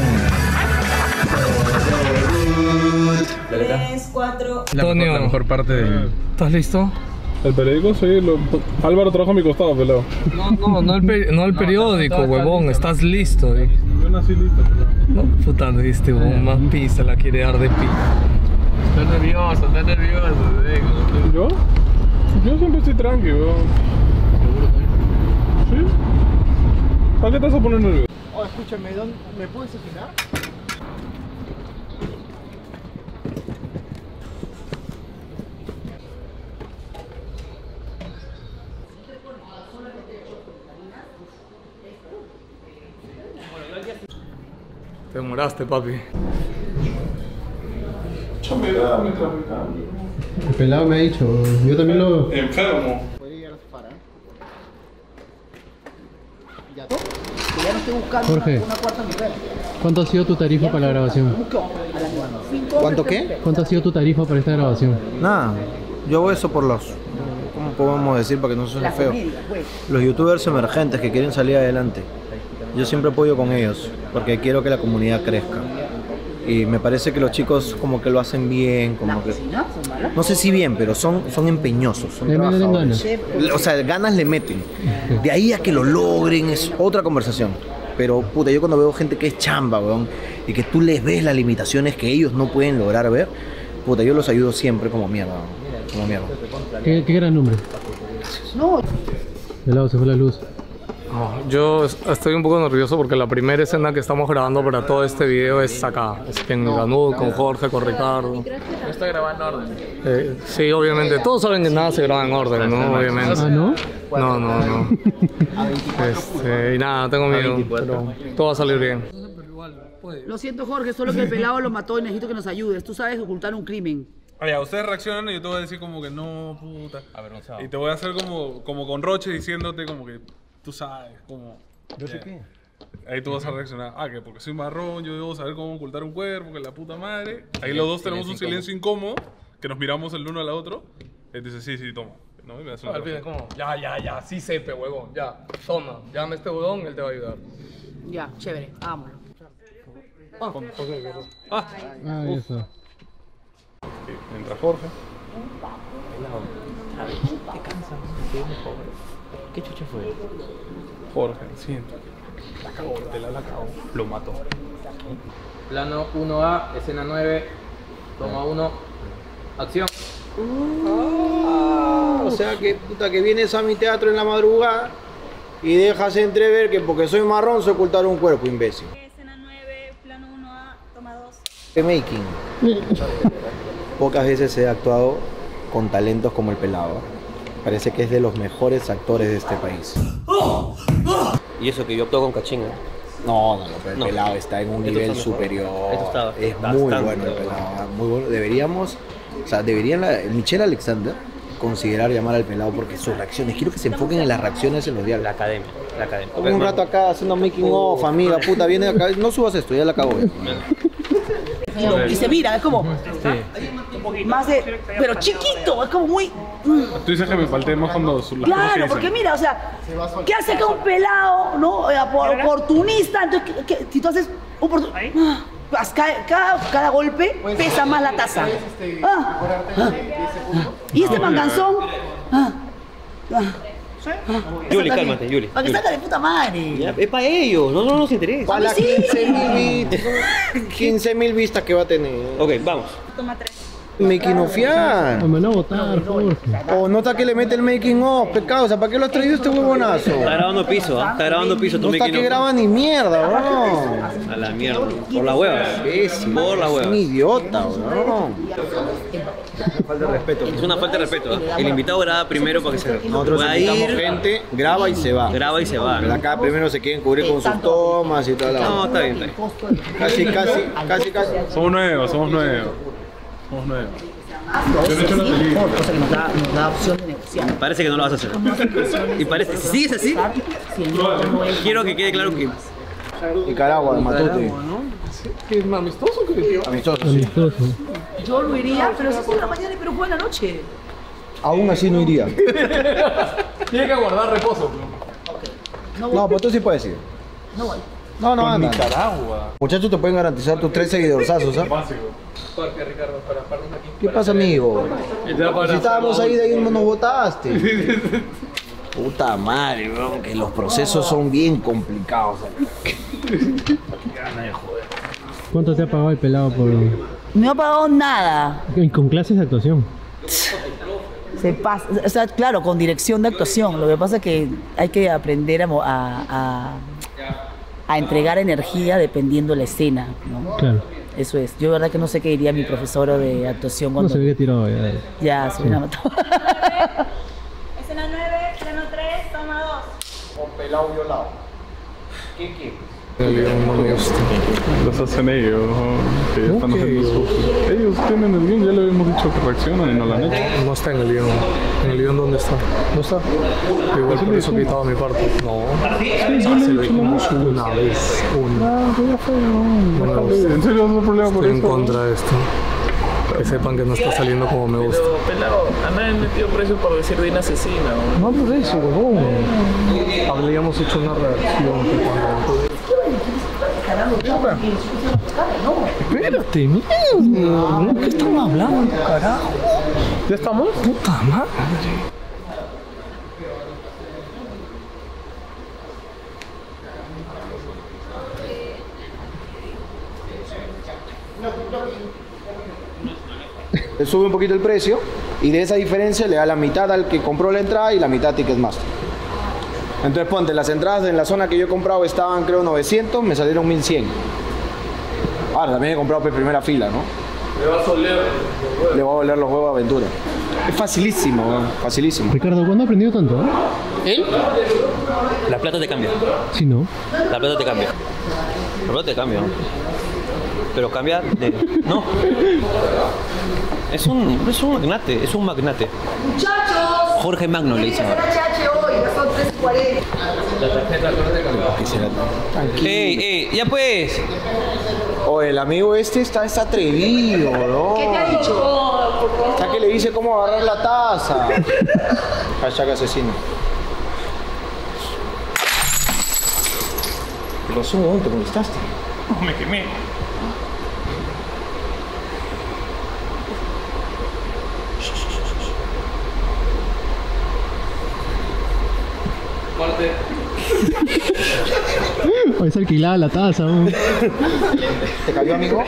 bien. Tres, cuatro. Antonio, La mejor parte de... ¿estás listo? El periódico, sí. Lo... Álvaro trabaja a mi costado, pelado. No, no, no el, peri- no el periódico, huevón, estás listo. eh. Yo nací listo, pelado. No, puta, este huevón más pista la quiere dar de pi. Estás nervioso, estás nervioso. ¿Yo? Yo siempre estoy tranqui, weón. ¿Sí? ¿Para qué te vas a poner nervioso? Oh, escúchame, ¿dónde- ¿me puedes afinar? Te demoraste, papi. El pelado me ha dicho, yo también lo... Enfermo. Que ya no estoy buscando Jorge. una, una cuarta nivel. ¿Cuánto ha sido tu tarifa para la grabación? ¿Cuánto qué? ¿Cuánto ha sido tu tarifa para esta grabación? Nada, yo hago eso por los, ¿cómo podemos decir para que no suene La feo? comedia, pues. Los youtubers emergentes que quieren salir adelante. Yo siempre apoyo con ellos, porque quiero que la comunidad crezca. Y me parece que los chicos como que lo hacen bien, como que... No sé si bien, pero son, son empeñosos, son Le meten trabajadores. ganas. O sea, ganas le meten. De ahí a que lo logren es otra conversación. Pero, puta, yo cuando veo gente que es chamba, weón, y que tú les ves las limitaciones que ellos no pueden lograr ver, puta, yo los ayudo siempre como mierda, weón, como mierda. ¿Qué, qué gran nombre? No. De lado se fue la luz. No, yo es- estoy un poco nervioso porque la primera escena que estamos grabando para todo este video es acá. Es que en Ganud, con Jorge, con Ricardo. Yo estoy grabando en orden. Eh, sí, obviamente. Todos saben que nada se graba en orden, ¿no? Obviamente. Ah, ¿no? No, no, no. Este, y nada, tengo miedo, pero todo va a salir bien. Lo siento, Jorge, solo que el pelado lo mató y necesito que nos ayudes. Tú sabes ocultar un crimen. Oye, ustedes reaccionan y yo te voy a decir como que no, puta. Avergonzado. Y te voy a hacer como, como con Roche diciéndote como que tú sabes, como... ¿Yo sé ya. qué? Ahí tú vas a reaccionar. Ah, que porque soy marrón, yo debo saber cómo ocultar un cuerpo, que la puta madre. Ahí los dos tenemos un silencio incómodo, que nos miramos el uno al otro. Y dices, sí, sí, toma. ¿No? Y me hace una Al fin es como, ya, ya, ya, sí sepe, huevón, ya, toma, llame a este huevón, él te va a ayudar. Ya, chévere, vámonos. Ah, Ah, ya está. entra Jorge. ¿Qué chucha fue? Jorge, siento. La cagó, te la, la cagó. Lo mató. Plano uno A, escena nueve, toma uno, acción. O sea que puta que vienes a mi teatro en la madrugada y dejas entrever que porque soy marrón se ocultar un cuerpo, imbécil. Escena nueve, plano uno A, toma dos. ¿Qué making? Pocas veces he actuado con talentos como el Pelado. Parece que es de los mejores actores de este país. Y eso que yo actúo con Cachín, ¿eh? No, no, no, pero el No. Pelado está en un Esto nivel está mejor. superior. Esto está es bastante muy bueno el bueno. Pelado, muy bueno. Deberíamos, o sea, deberían la, Michelle Alexander considerar llamar al Pelado porque sus reacciones, quiero que se enfoquen en las reacciones en los diálogos. La academia, la academia. Un rato acá haciendo making of, amiga, puta, viene acá, no subas esto, ya la acabo. Y se mira, es como más de, pero chiquito, es como muy. mm. Tú dices que me falté más cuando las cosas que Claro, dicen. porque mira, o sea, ¿qué hace que un pelado, no? Eh, opor- Oportunista, entonces, ¿qué- qué- si tú haces oportunista, cada, cada golpe pesa más la taza. Ah, ah, y este manganzón. ah, ah, ah, Yuli, saca cálmate, de- Yuli. Para que Yuli. salga de puta madre. Ya, es para ellos, no, no nos interesa. Para las sí. quince mil vistas, quince mil vistas que va a tener. Ok, vamos. Toma tres. Making ofiar. Me van a votar, Jorge. O nota que le mete el making of, pecado. O sea, ¿para qué lo has traído este huevonazo? Está grabando piso, ¿ah? Está grabando piso tu No está making que of. graba ni mierda, bro. A la mierda. Por la hueva. Imbécil. Por la Es hueva. un idiota, bro. Falta de respeto. Es una falta de respeto, ¿ah? El invitado graba primero para que se Nosotros pueda invitamos ir. gente, graba y se va. Graba y se va. Pero acá primero se quieren cubrir con sus tomas y toda la... No, está bien, está bien. Casi, casi, casi, casi. Somos nuevos, somos nuevos. Somos nuevos. Yo no he hecho la Sí, película. mejor, cosa que nos da, nos da opción de negociar. Parece que no lo vas a hacer. Y parece, si sigues así, quiero que quede claro que Nicaragua, Matute. ¿Qué es amistoso o qué? Amistoso, sí. Amistoso. Yo lo iría, pero si es en la mañana y pero juega en la noche. Aún así no iría. Tiene que guardar reposo. No voy. No, pero tú sí puedes ir. No voy. No, no, anda. Nicaragua. Muchachos te pueden garantizar tus tres seguidorzazos, ¿ah? Básico. Jorge, Ricardo, para pararnos aquí. ¿Qué pasa, amigo? Si estábamos ahí, de ahí no nos votaste. Puta madre, bro, que los procesos son bien complicados. ¿Cuánto te ha pagado el pelado por No ha pagado nada. con clases de actuación? Se pasa, o sea, claro, con dirección de actuación. Lo que pasa es que hay que aprender a, mo- a, a, a entregar energía dependiendo de la escena, ¿no? Claro. Eso es. Yo, de verdad, que no sé qué diría mi profesora de actuación No cuando se ve que tirado ya. ya se hubiera matado. Escena nueve, plano tres, toma dos. Con pelado violado. ¿Qué quieres? No me gusta. Los hacen ellos, que ya están haciendo su... Ellos tienen el guión, ya le habíamos dicho que reaccionan y no lo han hecho. No está en el guión. ¿En el guión dónde está? No está. Igual por eso he quitado mi parte. No. Se lo dijimos una vez. Una. Ah, pues ya fue, no, déjale. ¿En serio no hay problema por Estoy en eso? contra de esto. Que sepan que no está saliendo como me gusta. Pero, pelado, a nadie metió precio por decir de una asesina. ¿no? No por eso, huevón. Habríamos hecho una reacción. que cuando- Espérate, mierda. ¿Qué estamos hablando, carajo? ¿Ya estamos? Puta madre. Le sube un poquito el precio y de esa diferencia le da la mitad al que compró la entrada y la mitad a Ticketmaster. Entonces ponte, las entradas en la zona que yo he comprado estaban creo novecientos, me salieron mil cien. Ahora también he comprado por primera fila, ¿no? Le vas a oler. Le va a voler los huevos de aventura. Es facilísimo, ¿no? Facilísimo. Ricardo, ¿cuándo has aprendido tanto? eh? él, la plata te cambia. Sí, ¿no? La plata te cambia. La plata te cambia. ¿no? Pero cambia de... No. Es un, es un magnate, es un magnate. ¡Muchachos! Jorge Magno le dicen ahora. H hoy, ya son tres y cuarenta. ¡Ey, ey! ¡Ya pues! Oye, el amigo este está, está atrevido, ¿no? ¿Qué te ha dicho? Está que le dice cómo agarrar la taza. Hashtag asesino. ¿Qué pasó? ¿Te molestaste? No, me quemé. Hoy se alquilaba la taza. ¿no? ¿Te cayó, amigo?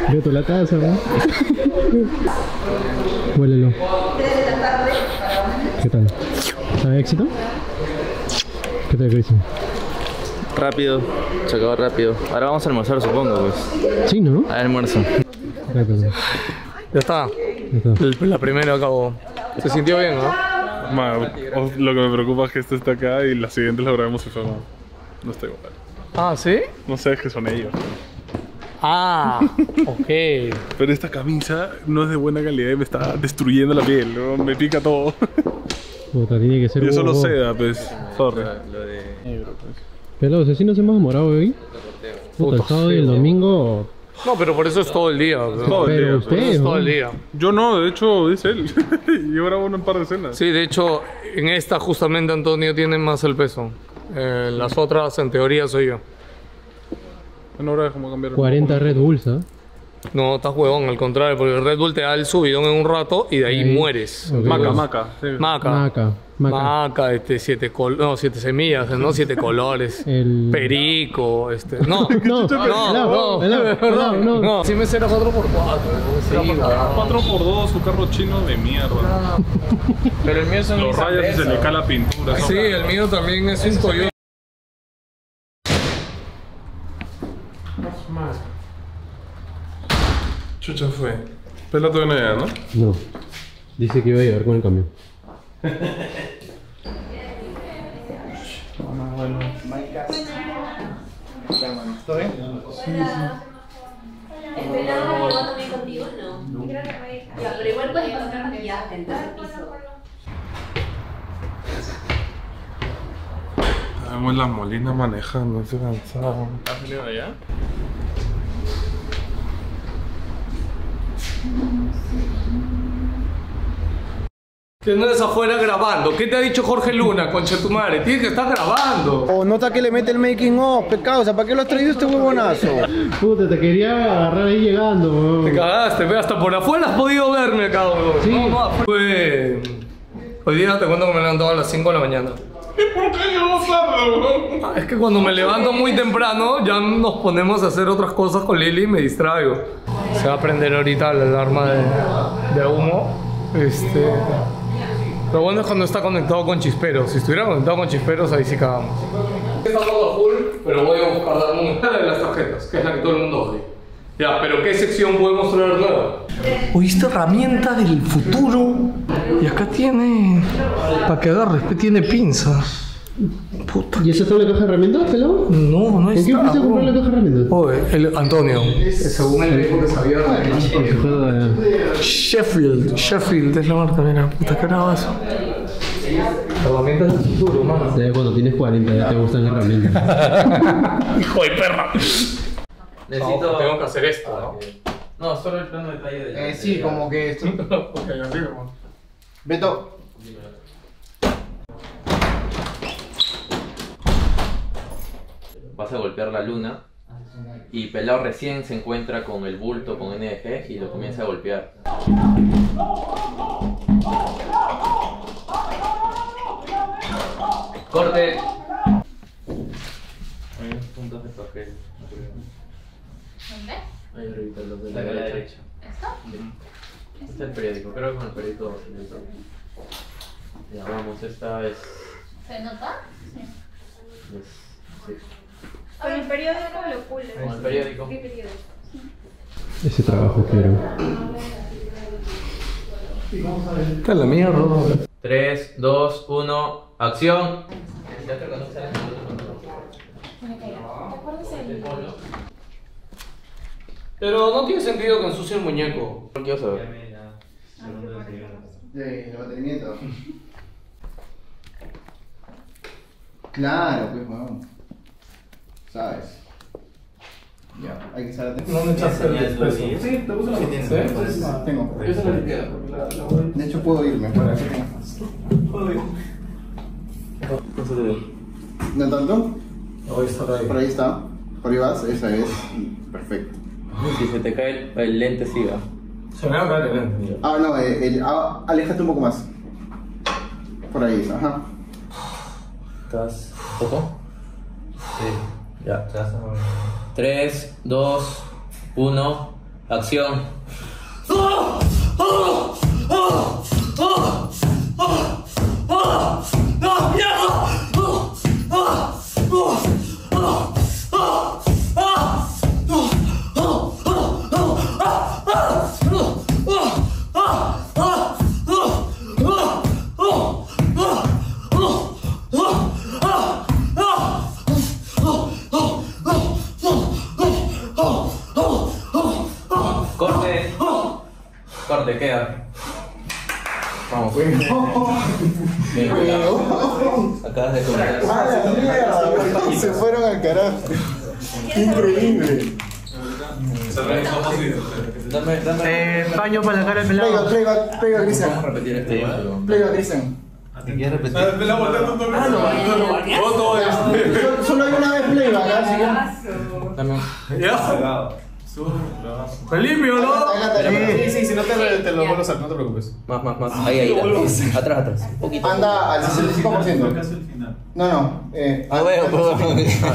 Beto la taza, ¿no? Huélelo. ¿Qué tal? ¿Sabe éxito? ¿Qué tal, Cristian? Rápido, se acabó rápido. Ahora vamos a almorzar, supongo, pues. Sí, ¿no? Al almuerzo. Rápido. Ya está. Ya está. El- La primera acabó. Se sintió bien, ¿no? Ma, o- lo que me preocupa es que esta está acá y la siguiente la grabamos y fue ma, no está igual. Ah, ¿sí? No sé, es que son ellos. Ah, ok. Pero esta camisa no es de buena calidad y me está destruyendo la piel, ¿no? Me pica todo. Puta, tiene que ser Yo solo huevo. seda, pues. Sorry. Lo de negro, pues. Pero, si nos hemos demorado hoy. Puta, el sábado y el domingo. No, pero por eso es todo el día. ¿no? Todo el Pero día, usted, Por eso es todo el ¿no? día. Yo no, de hecho, dice él. Yo grabo un par de escenas. Sí, de hecho, en esta justamente Antonio tiene más el peso. Eh, las otras, en teoría, soy yo. Bueno, ahora déjame cambiar. cuarenta Red Bulls, ¿ah? No, estás huevón, al contrario, porque el Red Bull te da el subidón en un rato y de ahí Ahí. mueres. Ok. Maca, maca. Sí. Maca. Maca. Maca. Maca, este, siete col no, siete semillas, no, siete colores. El... Perico, este. No, No, no, pelado, no, pelado, pelado, no. no. Sí me será cuatro por cuatro. Sí, cuatro por dos, su carro chino de mierda. Pero el mío son Los rayas y se le cae la pintura. sí, el mío también es un Toyota. Chucha fue. Pela todavía no llega, ¿no? No. Dice que iba a llegar con el camión. ¿Todo bien? ¿El pelado llegó también contigo? No. Ya, pero igual puedes pasar maquillaje en todo el piso. Estamos en la Molina manejando, estoy cansado. ¿Has venido de allá? Que no eres afuera grabando. ¿Qué te ha dicho Jorge Luna, concha de tu madre? Tienes que estar grabando. O nota que le mete el making of, pecado. O sea, ¿para qué lo has traído este huevonazo? Puta, te quería agarrar ahí llegando, weón. Te cagaste, ve, hasta por afuera has podido verme, cabrón. Sí. No, no, fue... Hoy día te cuento que me he levantado a las cinco de la mañana. ¿Por qué llegó tarde, weón? Ah, es que cuando me levanto muy temprano ya nos ponemos a hacer otras cosas con Lili y me distraigo. Se va a prender ahorita la alarma de, de humo. Este... Lo bueno es cuando está conectado con chisperos. Si estuviera conectado con chisperos, ahí sí cagamos. Está todo full, pero voy a buscar la número de las tarjetas, que es la que todo el mundo odia. Ya, pero ¿qué sección podemos traer nueva? Oye, esta herramienta del futuro. Y acá tiene... Para que agarres, tiene pinzas. Puta. ¿Y esa es la caja de herramientas, pelado? No, no ¿En está. qué fuiste a comprar la caja de herramientas? Oye, el Antonio, según él dijo que sabía de Sheffield, Sheffield es la marca, mira, puta, ¿qué era eso? Herramientas del futuro, mano. Ya cuando tienes cuarenta ya te gustan las herramientas. Hijo de perra. Necesito... No, tengo que hacer esto, ¿no? No, solo el plano de detalle de... Eh, sí, como que esto. Ok, así como. Beto. Vas a golpear la luna y Pelao recién se encuentra con el bulto con N D G y lo comienza a golpear. ¡Corte! Hay puntos de papel. ¿Dónde? Ahí arriba, los de la derecha. ¿Esto? Este es el periódico, creo que con el periódico. Ya vamos, esta es... ¿Se nota? Sí. es- sí. Con el periódico lo pules. Con el periódico. ¿Qué periódico? Ese trabajo quiero. Esta es la mierda. tres, dos, uno, acción. Ya te reconoces. Pero no tiene sentido que ensucie el muñeco. ¿Por qué vas a ver? De mantenimiento. Claro, pues, weón. ¿Sabes? Ya, hay que estar atento. No me echaste el espeso. Sí, te puse la ¿Sí? ¿Sí? Tengo. Yo se la limpié. De hecho, puedo irme. Para eso Puedo ir. ¿No tanto? Ahí está, ahí. Por ahí está. Por ahí vas, esa es. Perfecto. Si se te cae el, el lente, siga. Se me va a caer el lente. Ah, no, eh, el- ah, aléjate un poco más. Por ahí, ajá. ¿Estás poco? Sí. Ya. tres, dos, uno, Acción. Corte. Corte, queda. Vamos. Bien, acabas de comer. ¡Ah, la mierda! Se fueron al carajo. ¡Qué increíble! Dame, dame. Eh, paño para la cara del pelado. Playback, playback, playback, Cristian. Vamos a repetir este. Playback, Cristian. ¿Te quieres repetir? Ah, no, Voto este. Solo hay una vez playback, así que. ¿Ya? ¿Te limpio, no? Sí, sí, si no te, te lo vuelvo a hacer, no te preocupes. Más, más, más. Ahí, ahí. Atrás, atrás. Un poquito. Anda al sesenta y cinco por ciento. No, no. Eh, ah, bueno, perdón.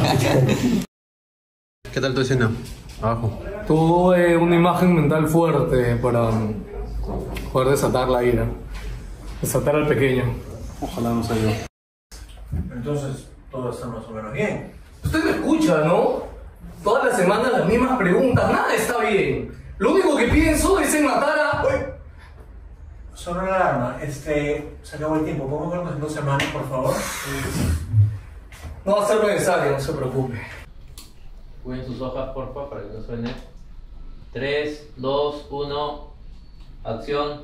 ¿Qué tal tu escena? Abajo. Tuve una imagen mental fuerte para poder desatar la ira. Desatar al pequeño. Ojalá no sea yo. Entonces, todo está más o menos bien. Usted me escucha, ¿no? Todas las semanas las mismas preguntas, nada está bien. Lo único que pienso es en matar a... Sobre la alarma, este, se acabó el tiempo. ¿Podemos vernos en dos semanas, por favor? No va a ser necesario, no se preocupe. Cuiden sus hojas, porfa, para que no suene. tres, dos, uno. Acción.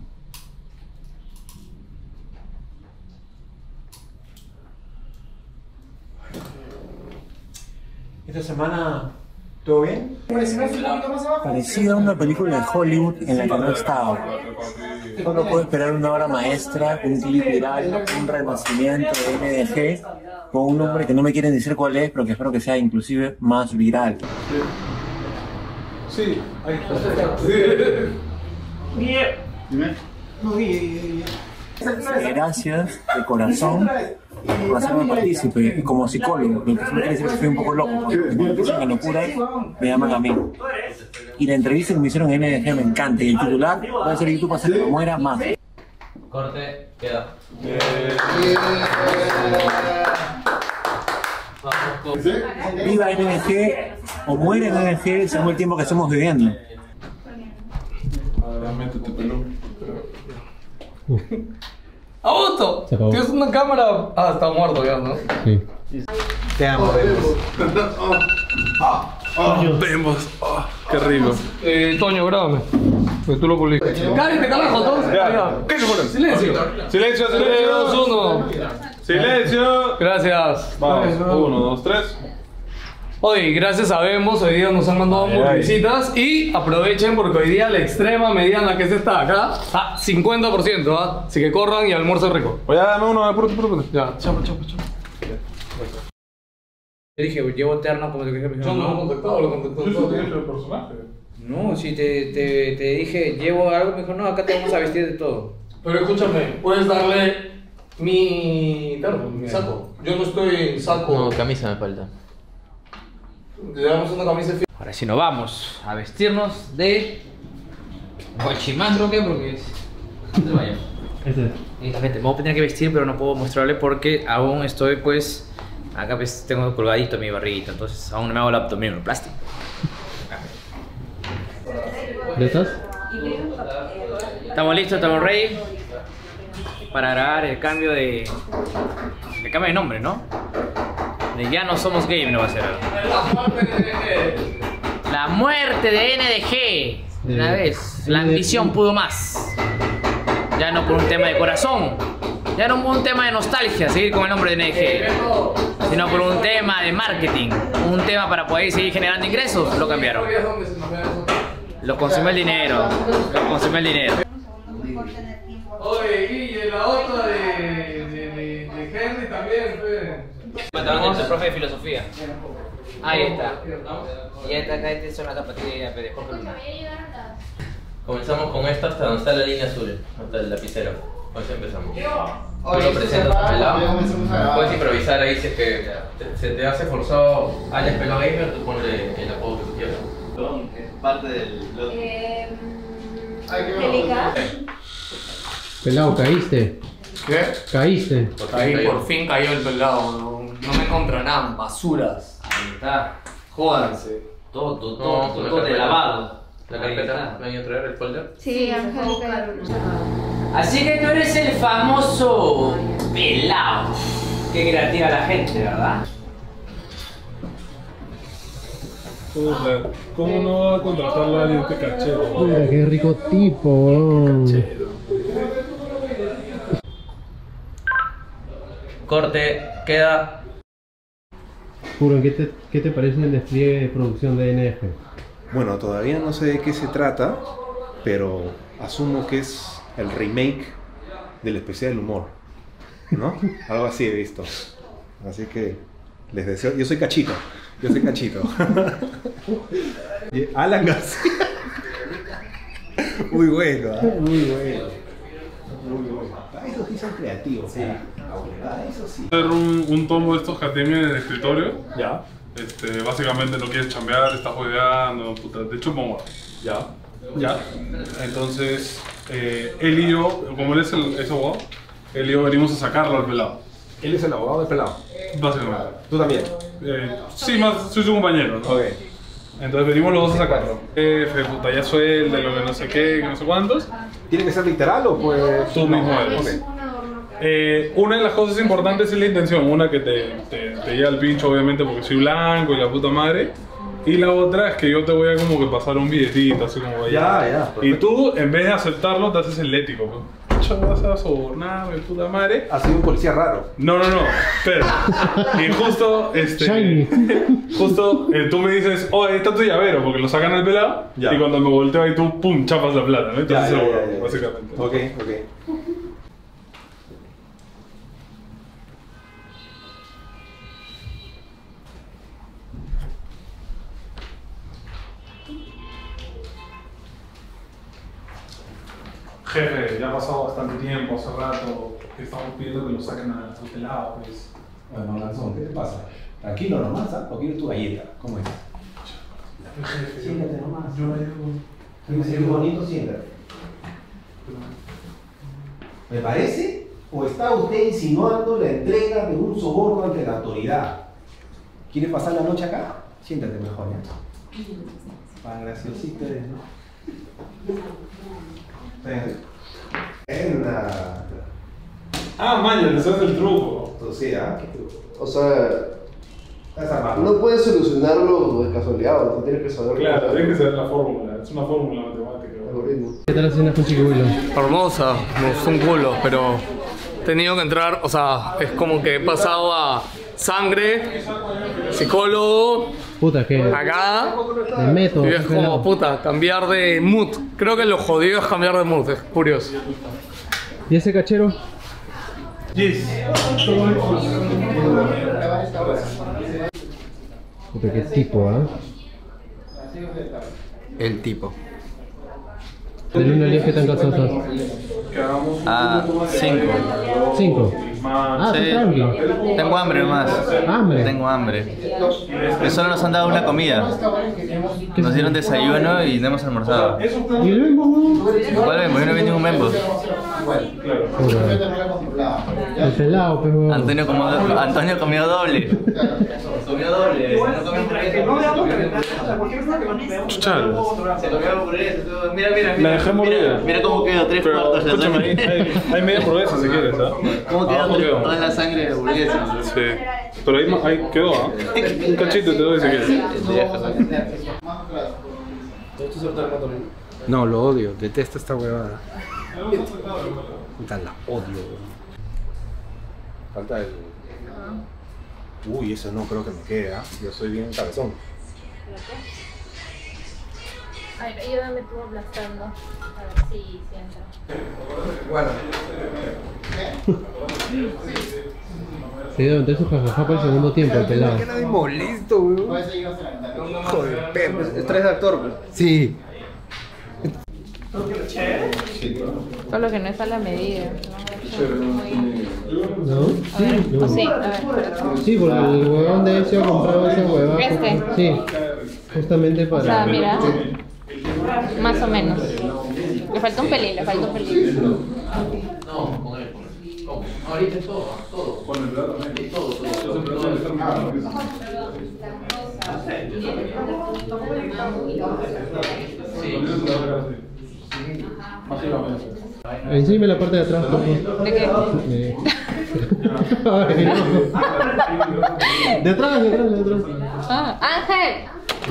Esta semana, ¿todo bien? Parecida a una película de Hollywood en la que no he estado. Solo puedo esperar una obra maestra, un clip viral, un renacimiento de N D G con un nombre que no me quieren decir cuál es, pero que espero que sea inclusive más viral. Sí, ahí Dime. No, y, Gracias de corazón por hacerme partícipe y como psicólogo, lo que no quiere decir que estoy un poco loco, porque cuando piensan en locura me llaman a mí. Y la entrevista que me hicieron en N D G me encanta y el titular va a ser YouTube hasta que me muera más. Corte, queda. Viva N D G o muere N D G según el tiempo que estamos viviendo. ¡Augusto! Se acabó. ¿Tienes una cámara? Ah, está muerto ya, ¿no? Sí. Te amo, Vemos. Oh, qué rico. Eh, Toño, grábame. Que tú lo publicas. ¡Cállate, carajo! Entonces. Ya. ¿Qué se pone? Silencio. Silencio, tres, silencio. dos, uno. Silencio. Gracias. Vamos. Uno, dos, tres. Hoy, gracias a Vemos, hoy día nos han mandado Ay, muchas ay. visitas y aprovechen porque hoy día la extrema mediana que es esta de acá, a cincuenta por ciento, ¿ah? Así que corran y almuercen rico. Oye, dame uno, apuro, apuro, apuro. Ya, chapa, chapa, chapa. Yo dije, llevo terno como te dije. Me dijeron, No, no lo contactado, lo contactó todo. el personaje. No, si te, te, te dije, llevo algo, me dijo, no, acá te vamos a vestir de todo. Pero escúchame, puedes darle mi terno, mi saco. Yo no estoy en saco. No, camisa me falta. Le damos una camisa de Ahora sí nos vamos a vestirnos de guachimán, ¿qué? Porque es... ¿Dónde vaya? Este. Y la gente, me voy a tener que vestir, pero no puedo mostrarle porque aún estoy, pues... Acá pues tengo colgadito mi barriguita, entonces aún no me hago el abdominoplastia. ¿Ya estás? Estamos listos, estamos ready para grabar el cambio de... El cambio de nombre, ¿no? De ya no somos game, no va a ser. La muerte de N D G. Una vez, la ambición pudo más. Ya no por un tema de corazón, ya no por un tema de nostalgia, seguir con el nombre de N D G, sino por un tema de marketing, un tema para poder seguir generando ingresos, lo cambiaron. Lo consume el dinero, lo consume el dinero. Oye, Guille, la otra de, de, de, de Henry también, fe. Mataron el profe de filosofía. Ahí está. Y esta acá esta son las zapatillas de Jorge Luna. Comenzamos con esto hasta donde está la línea azul, hasta el lapicero. Con eso empezamos. Tú lo presentas a pelado. Puedes improvisar ahí si es que te- se te hace forzado alias pelado gamer, tú ponle el apodo que tú quieras. Es parte del Eh, Angélica. Pelado, caíste. ¿Qué? Caíste. Ahí por fin cayó el pelado. No, no me contranan, basuras. Ahí está. Jódanse. Todo, todo, No, todo, una todo de carpeta. lavado. La carpeta, ¿me han ido a traer el folder? Sí, Angélica. Así que tú eres el famoso pelado. Qué creativa la gente, ¿verdad? Puta, ¿cómo no va a contratarlo a alguien este cachero? Mira, qué rico tipo, weón. Corte, queda. Puro, ¿qué te, ¿qué te parece el despliegue de producción de N F? Bueno, todavía no sé de qué se trata, pero asumo que es el remake del especial del humor, ¿no? Algo así he visto. Así que les deseo. Yo soy Cachito. Yo soy Cachito. Y Alan García. Muy bueno, ¿eh? Muy bueno. Muy bueno. Ah, esos sí son creativos. Sí. Ah, eso sí. Hacer un, un tomo de estos que tienen en el escritorio. Ya. Este, básicamente no quieres chambear, estás juegueando, puta, de hecho pongo. Ya. Ya. Entonces, eh, él y yo, como él es el es abogado, él y yo venimos a sacarlo al pelado. Él es el abogado del pelado. Básicamente. ¿Tú también? Eh, sí, más soy su compañero, ¿no? Ok. Entonces venimos los dos a sacarlo. Jefe, puta, ya suelda, lo que no sé qué, que no sé cuántos. ¿Tiene que ser literal o pues...? Tú mismo eres. Ok. Eh, una de las cosas importantes es la intención. Una que te, te, te lleva al pincho, obviamente, porque soy blanco y la puta madre. Y la otra es que yo te voy a como que pasar un billetito, así como vaya. Ya, ya, y tú, en vez de aceptarlo, te haces el ético. Pues. Yo vas a sobornarme, puta madre. Ha sido un policía raro. No, no, no. Pero. Y justo, este. Justo, eh, tú me dices, oh, ahí está tu llavero, porque lo sacan al pelado. Ya. Y cuando me volteo ahí tú, pum, chapas la plata, ¿no? Entonces, Ya, ya, eso, ya, ya. básicamente. Ok, ok. Jefe, ya ha pasado bastante tiempo, hace rato que estamos pidiendo que lo saquen al pelado, pues. Bueno, Lanzón, ¿qué te pasa? Tranquilo nomás, ¿ah? ¿O quieres tu galleta? ¿Cómo es? Siéntate nomás. Yo la llevo. ¿Quieres ser bonito? Siéntate. ¿Me parece? ¿O está usted insinuando la entrega de un soborno ante la autoridad? ¿Quiere pasar la noche acá? Siéntate mejor, ¿ya? Tan graciosito eres, ¿no? Venga. Ah, maña, ese es el truco. Tú sí, ¿ah? ¿Qué truco? O sea, no puedes solucionarlo de casualidad, o sea, tienes que saber. Claro, tiene que saber la fórmula, es una fórmula matemática. ¿Qué tal haciendo con Chiquibuelo? Hermosa, me gustó un culo, pero he tenido que entrar, o sea, es como que he pasado a sangre, psicólogo, Puta, que. acá, Me meto. y es como, puta, cambiar de mood. Creo que lo jodido es cambiar de mood, es curioso. ¿Y ese cachero? Yes. Puta, qué tipo, ¿ah? El tipo. ¿De uno a diez qué tan cansado estás? Ah, cinco. ¿Cinco? Ah, Sí. estás tranqui. Tengo hambre nomás. ¿Hambre? Tengo hambre. Que solo nos han dado una comida. Nos dieron desayuno y no hemos almorzado. ¿Y el Bembo, weón? ¿Cuál Bembo? Yo no vi ningún Bembo. El pelado, pues, weón. Antonio comió, Antonio comió doble. Comió doble. No comió hamburguesa. Chuchal. Se comió hamburguesa. Mira, mira, La mira. dejé morir. Mira, mira cómo quedó, tres Pero, cuartos de escúchame, sangre. hay, hay, hay media hamburguesa si quieres, ¿ah? ¿Cómo quedó Abajo tres- quedó. toda la sangre de hamburguesa? Sí. Pero ahí, ma- ahí quedó, ¿ah? Un cachito te doy si quieres. No, lo odio, detesto esta huevada. Puta, la odio, weón. Falta el... Uy, eso no creo que me quede, ¿ah? Yo soy bien cabezón. Ay, ayúdame tú aplastando. A ver si, si entra. Bueno. Se dio entre su jajaja por el segundo tiempo, el pelado. Queda de molesto, weón. Joder, perro. Es tres de actor, pues. Sí. Solo que no está a la medida. ¿No? Sí, O sí, a ver. Sí, porque el huevón de ese ha comprado ese huevón. ¿Este? Sí. Justamente para... O sea, mira, más o menos. Le falta un pelín, le falta un pelín. No, con él, con él. ¿Cómo? Ahorita es todo, todo. Con el plato también. Todo, todo, todo. Encima la parte de atrás, por favor. ¿De qué? De... Ay, no. De atrás, de atrás, de atrás. Ah, Ángel,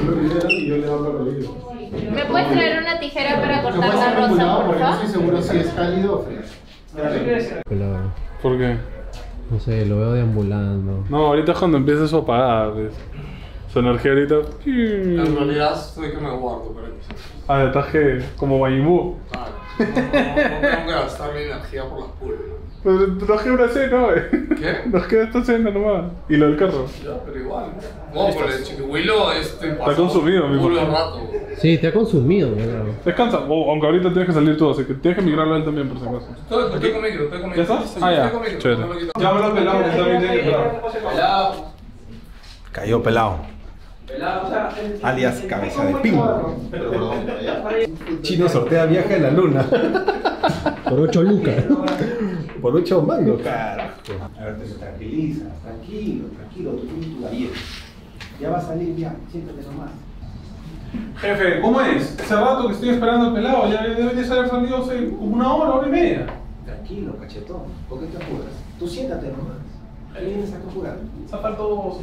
¿me puedes traer una tijera para cortar la rosa, por No favor? estoy seguro si es cálido o frío. Pelado. ¿Por qué? No sé, lo veo deambulando. No, ahorita es cuando empieza eso a apagar. ¿Ves? Su energía ahorita. En realidad soy que me guardo para que Ah, estás que como Majin Claro. No, no, no tengo que gastar mi energía por las puras. Pero nos queda una cena, güey. ¿Qué? Nos queda esta cena nomás. Y lo del carro. Ya, pero igual. No, pero el chiquihuilo este Está consumido, mi puro hermano. rato. Sí, te ha consumido, ¿verdad? Descansa, o aunque ahorita tienes que salir tú, así que tienes que migrarlo a él también por si acaso. Estoy, estoy con micro, estoy con micro. ¿Ya estás? Sí, Ah, ya. estoy con micro, Chévere. no me lo quito. Llámalo pelado, que está bien tiene que esperar. Pelado. Cayó pelado. Pelado, o sea. Alias cabeza de pin. Chino sortea viaje a la luna. Por ocho lucas. Por ocho mangos, carajo. A ver, te tranquiliza, tranquilo, tranquilo, tú tienes tu galleta. Ya va a salir, ya, siéntate nomás. Jefe, ¿cómo es? Hace rato que estoy esperando al pelado, ya debe de haber salido hace como una hora, hora y media. Tranquilo, cachetón, ¿por qué te apuras? Tú siéntate nomás. ¿Qué vienes a apurar? Zafar todo,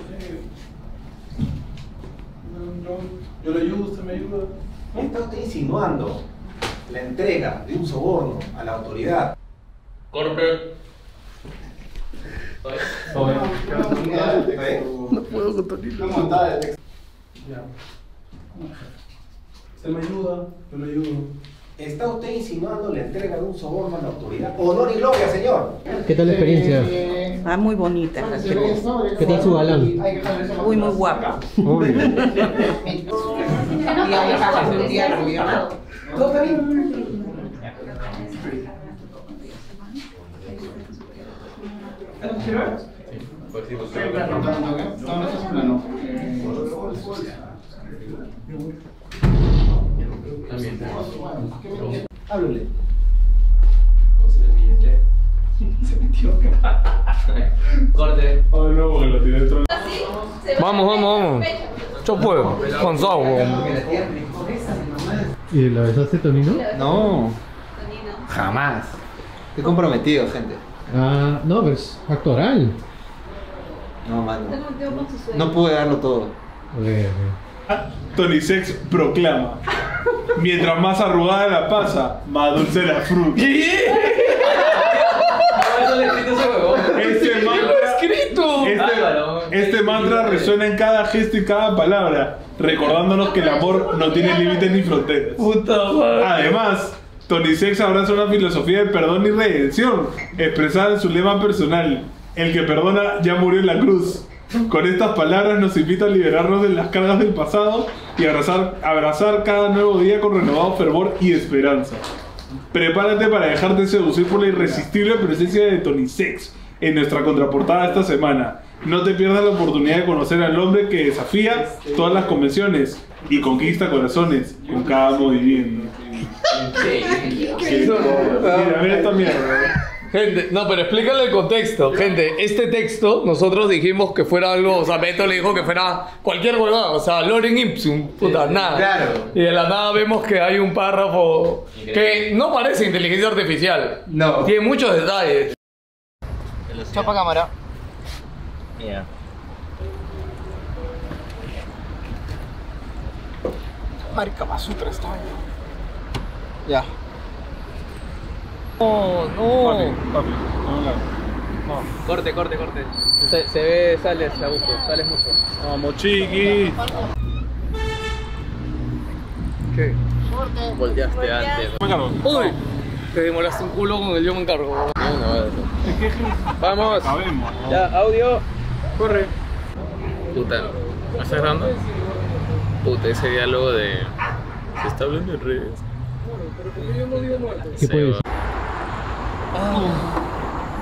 yo, yo le ayudo, usted me ayuda. Está usted insinuando la entrega de un soborno a la autoridad. Corte. No puedo controlarlo. No montada el texto. Ya. Usted me ayuda, yo le ayudo. ¿Está usted insinuando la entrega de un soborno a la autoridad? Honor y gloria, señor. ¿Qué tal la experiencia? Ah, muy bonita la experiencia. ¿Qué tal su galán? Uy, muy guapa. Uy. ¿Todo está bien? Háblale. Se metió acá. Corte. Ay, no, porque lo tiré dentro. Vamos, vamos, vamos. Yo puedo, cansado, weón. ¿Y la besaste, Tonino? No. Jamás. Estoy comprometido, gente. Ah, no, pero es actoral. No, mano. No pude darlo todo. Ok, ok. Tony Sex proclama: mientras más arrugada la pasa, más dulce la fruta. Este mantra, este, este mantra resuena en cada gesto y cada palabra, recordándonos que el amor no tiene límites ni fronteras. Además, Tony Sex abraza una filosofía de perdón y redención, expresada en su lema personal: el que perdona ya murió en la cruz. Con estas palabras nos invita a liberarnos de las cargas del pasado y abrazar, abrazar cada nuevo día con renovado fervor y esperanza. Prepárate para dejarte seducir por la irresistible presencia de Tony Sex en nuestra contraportada esta semana. No te pierdas la oportunidad de conocer al hombre que desafía todas las convenciones y conquista corazones con cada movimiento. Mira, mira esta mierda. Gente, no, pero explícale el contexto. Gente, este texto nosotros dijimos que fuera algo, o sea, Beto le dijo que fuera cualquier huevada, o sea, Lorem Ipsum, puta, nada. Claro. Y de la nada vemos que hay un párrafo que no parece inteligencia artificial. No. Tiene muchos detalles. Chapa cámara. Yeah. Marica Masutra está ahí. Ya. No, no. Papi, papi, no, no. No. Corte, corte, corte. Se, se ve, sales a gusto, sales mucho. Vamos, chiqui. ¿Qué? Volteaste antes. Uy, te demoraste un culo con el yo me encargo. No, no, vamos. Sabemos. Ya, audio. Corre. Puta, ¿me estás grabando? Puta, ese diálogo de... Se está hablando en redes. ¿Qué puede decir? Ah.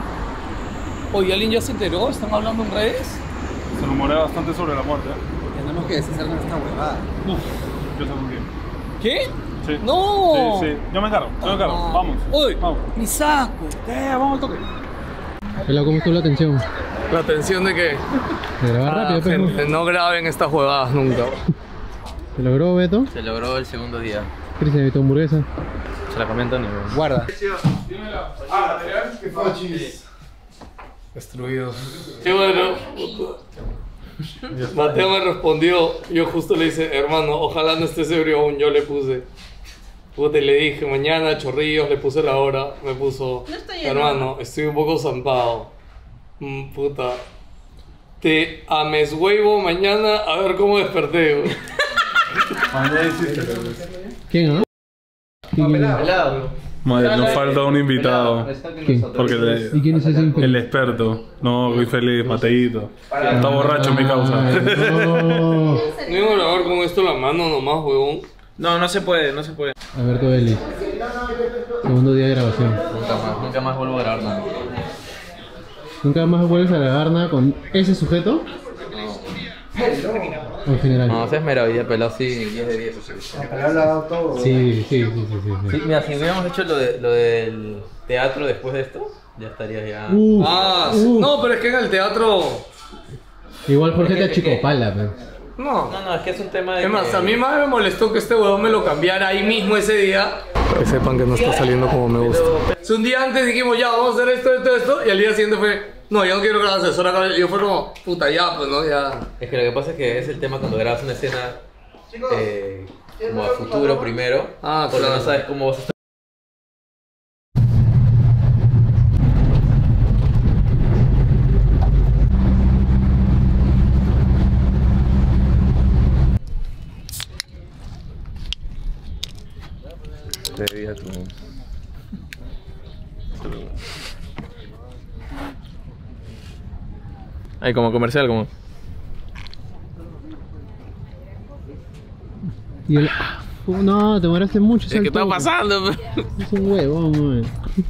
Oye, ¿alguien ya se enteró? ¿Están hablando en redes? Se rumorea bastante sobre la muerte. ¿eh? tenemos que deshacernos de esta huevada. Uf, yo sé muy bien. ¿Qué? Sí. ¡No! Sí, sí. Yo me encargo, yo me encargo. Ah. Vamos. ¡Uy! Vamos. ¡Mi saco! Eh, vamos al toque. Pelado, ¿cómo estuvo la tensión? ¿La tensión de qué? De grabar Ah, rápido, pues, gente, no graben estas huevadas nunca. ¿Se logró, Beto? Se logró el segundo día. Cristian, ¿y tu hamburguesa? Se la comento ni Guarda. Ah, material. ¿Qué fachis? Destruidos. Sí, bueno. Mateo me respondió, yo justo le dije, hermano, ojalá no estés ebrio aún, yo le puse. Puta, y le dije, mañana, chorrillos, le puse la hora, me puso, No estoy hermano, estoy un poco zampado. Mm, puta. Te ameshuevo mañana a ver cómo desperté, güey. ¿Quién, ah? Madre, nos falta un invitado. ¿Quién? Porque le- ¿Y quién es ese infeliz? el experto. No, muy feliz, Mateito. Está borracho mi causa. No. No iba a grabar con esto en la mano nomás, huevón. No, no se puede, no se puede. Alberto Vélez. Segundo día de grabación. Nunca más, nunca más vuelvo a grabar nada. ¿Nunca más vuelves a grabar nada con ese sujeto? ¿O en general? No, se ha esmerado, ya pelado sí, diez de diez. Sí, Sí, sí, sí, sí, sí, sí. Sí, mira, si hubiéramos hecho lo, de, lo del teatro después de esto, ya estarías ya... Uh, Ah, sí. uh. No, pero es que en el teatro... Igual Jorge te achicopala, pero. No. No, no, es que es un tema de Es más, que- a mí más me molestó que este huevón me lo cambiara ahí mismo ese día. Que sepan que no está saliendo como me gusta. Si un día antes dijimos, ya, vamos a hacer esto, esto, esto, y al día siguiente fue, no, yo no quiero que la asesora acabe. Y yo fue como, puta, ya, pues, ¿no? Ya. Es que lo que pasa es que es el tema cuando grabas una escena eh, como a futuro primero, Ah, porque claro. no sabes cómo vas a estar. Te debía tu... Ahí como comercial, como... Y el. Oh, no, te demoraste mucho. ¿Qué está pasando? Es un huevón, man.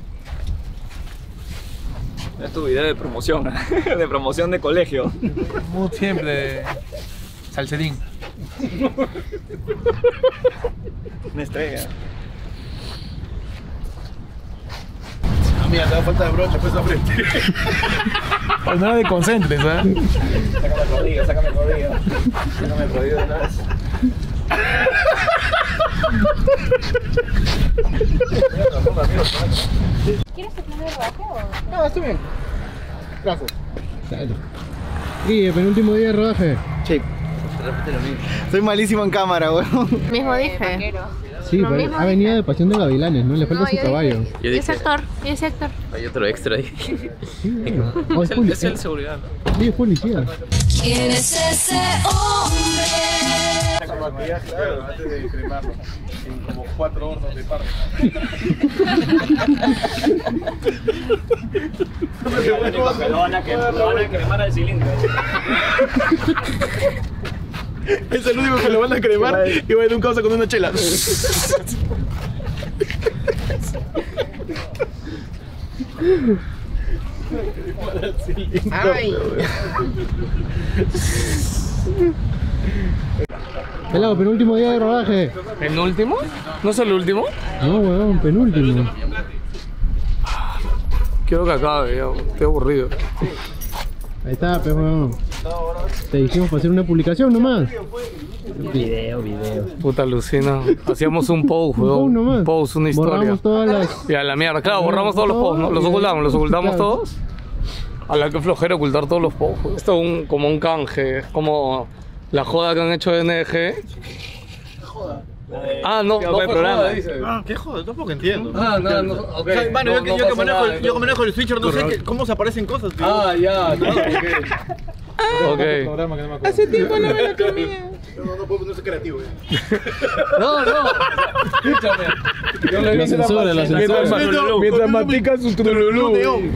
Es tu video de promoción, de promoción de colegio. Como siempre, salserín. Una estrella. Ah, mira, te da falta de brocha, pues a frente. Pues nada de concentres, ¿eh? Sácame el rodillo, sácame el rodillo. Sácame el rodillo de una vez. ¿Quieres que plan de rodaje o...? No, estoy bien. Gracias. Claro. Y el penúltimo día de rodaje. Sí. Soy malísimo en cámara, weón. Mismo dije. Sí, Lo pero mismo ha venido de Pasión de Gavilanes, ¿no? Le falta No, su yo caballo. dije- Yo Y ese dije- actor, y ese actor. Hay otro extra ahí. Oh, es, Es el, poli- es el seguridad, ¿no? sí, es policía. ¿Quién es ese hombre? Con maquillaje, claro, antes de cremarlo. En como cuatro hornos de parto. Lo van a quemar, lo van a cremar al cilindro. Es el único que lo van a cremar y va a ir un causa con una chela. Ay. Pelado, penúltimo día de rodaje. ¿Penúltimo? ¿No es el último? No, huevón, penúltimo. Quiero que acabe, ya. Estoy aburrido. Ahí está, pero huevón. Te dijimos para hacer una publicación nomás. Video, video. Puta alucina. Hacíamos un post, Un weón. post nomás. Un post, una historia. Borramos todas las. Y a la mierda, claro, borramos todos los posts, ¿no? Los ocultamos, los ocultamos Claro. todos. A la que flojera ocultar todos los posts. weón. Esto es un, como un canje, es como la joda que han hecho de N G. Ah, no, no fue joda, dice. Ah, qué joder, tampoco entiendo. Ah, no, no, ok. O sea, bueno, No, yo, que- no yo, que pasa manejo, nada, el- yo que no. manejo el switcher, no sé Correcto. qué- cómo se aparecen cosas, tío. Ah, ya, no, Ok. Hace tiempo no me la comía. No, no puedo no ser creativo. No, no. Escúchame. Yo le La hice censura, la censura. Mientras, mientras mastica su trululú.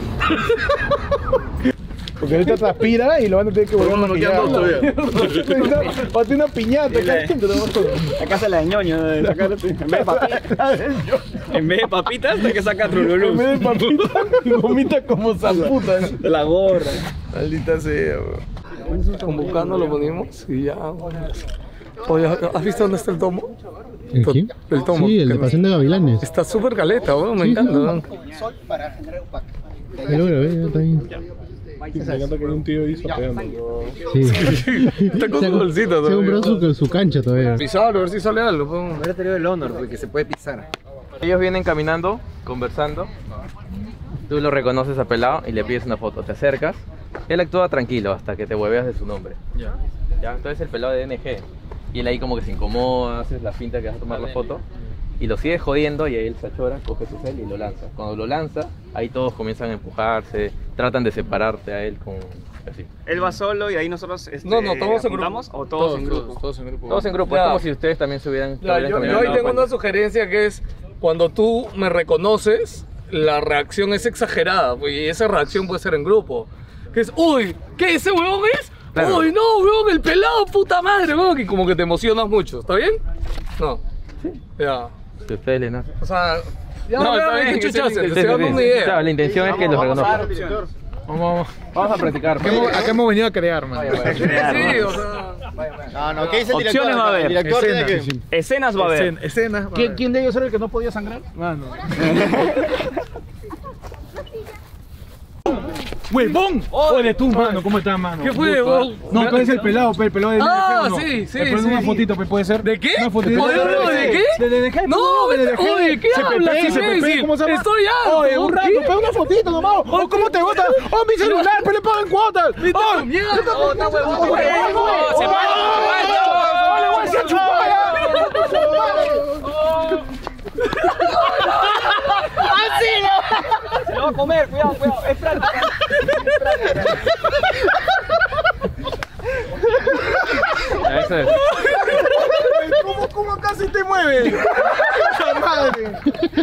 Porque ahorita transpira y lo van a tener que volver a maquillar. Va a tener una piñata acá adentro. La casa de la de ñoño, de sacar, en vez de papitas, en vez de papitas, hay que sacar trululú. En vez de papitas, gomita como zamputa. De la gorra. Maldita sea, bro. Convocando lo ponemos y ya. Oye, ¿has visto dónde está el tomo? ¿El quién? El tomo. Sí, el de Pasión de Gavilanes. Está súper caleta, weón, me Sí, encanta. sí. weón. Ahí lo grabé, ya está bien. Me encanta que un tío hizo pegando. Sí. Está con su bolsita Se ha comprado su, su cancha todavía. Pisarlo, a ver si sale algo. pues. Hubiera tenido el honor porque se puede pisar. Ellos vienen caminando, conversando. Tú lo reconoces a Pelao y le pides una foto. Te acercas. Él actúa tranquilo hasta que te hueveas de su nombre. Ya. Ya, entonces el Pelao de D N G. Y él ahí como que se incomoda, haces la finta que vas a tomar la foto. Y lo sigues jodiendo y ahí él se achora, coge su cel y lo lanza. Cuando lo lanza, ahí todos comienzan a empujarse, tratan de separarte a él con... así. Él va solo y ahí nosotros este, No, no, todos en grupo. apuntamos, o todos, en grupo. Todos en grupo. Todos en grupo, Ya. es como si ustedes también se hubieran... Ya, yo, yo ahí tengo una sugerencia que es, cuando tú me reconoces, la reacción es exagerada, pues, y esa reacción puede ser en grupo. Que es, uy, ¿qué ese huevón es? Claro. Uy, no, huevón, el pelado, puta madre, huevón, y como que te emocionas mucho, ¿está bien? No. Sí. Ya. Si ustedes le nacen. O sea, ya No, no, está vean bien, qué sí, chucha sí, hace, sí, te estoy sí, dando sí. una idea. Claro, la intención es que los reconozcan. Vamos, vamos a practicar. Acá hemos, acá hemos venido a crear, man. Sí, sí, o sea... No, no, ¿qué dice el director? Opciones va a haber. El director Escena, tiene que... sí, sí. Escenas va a haber. Escena- escenas va a ¿Quién, haber. ¿Quién de ellos era el que no podía sangrar? Mano. ¡Huevón! Oye, tú, mano, ¿cómo estás, mano? ¿Qué fue, huevón? No, tú eres el pelado, pe, el pelado de D N G, Ah, ¿o no? sí, sí, Eh, pero sí. una fotito, pe, ¿puede ser? ¿De qué? Una fotito. ¿De qué? ¿De D N G? No, de D N G. oye, ¿qué C P P, hablas, C P P, imbécil? ¿cómo se llama? Estoy harto, Oye, un rato, ¿qué? pe, una fotito nomás. Oh, ¿cómo te gusta? Oh, mi celular, pe, le pagan cuotas. Oh, mierda. Oh, está huevón. Oh, Oye, oh, se oh, para, se para. oh, le voy a hacer chupar. ¡Así no! Se lo va a comer, cuidado, cuidado. Es práctica. Ya, eso es. ¿Cómo, cómo casi te mueves? ¡Puta madre!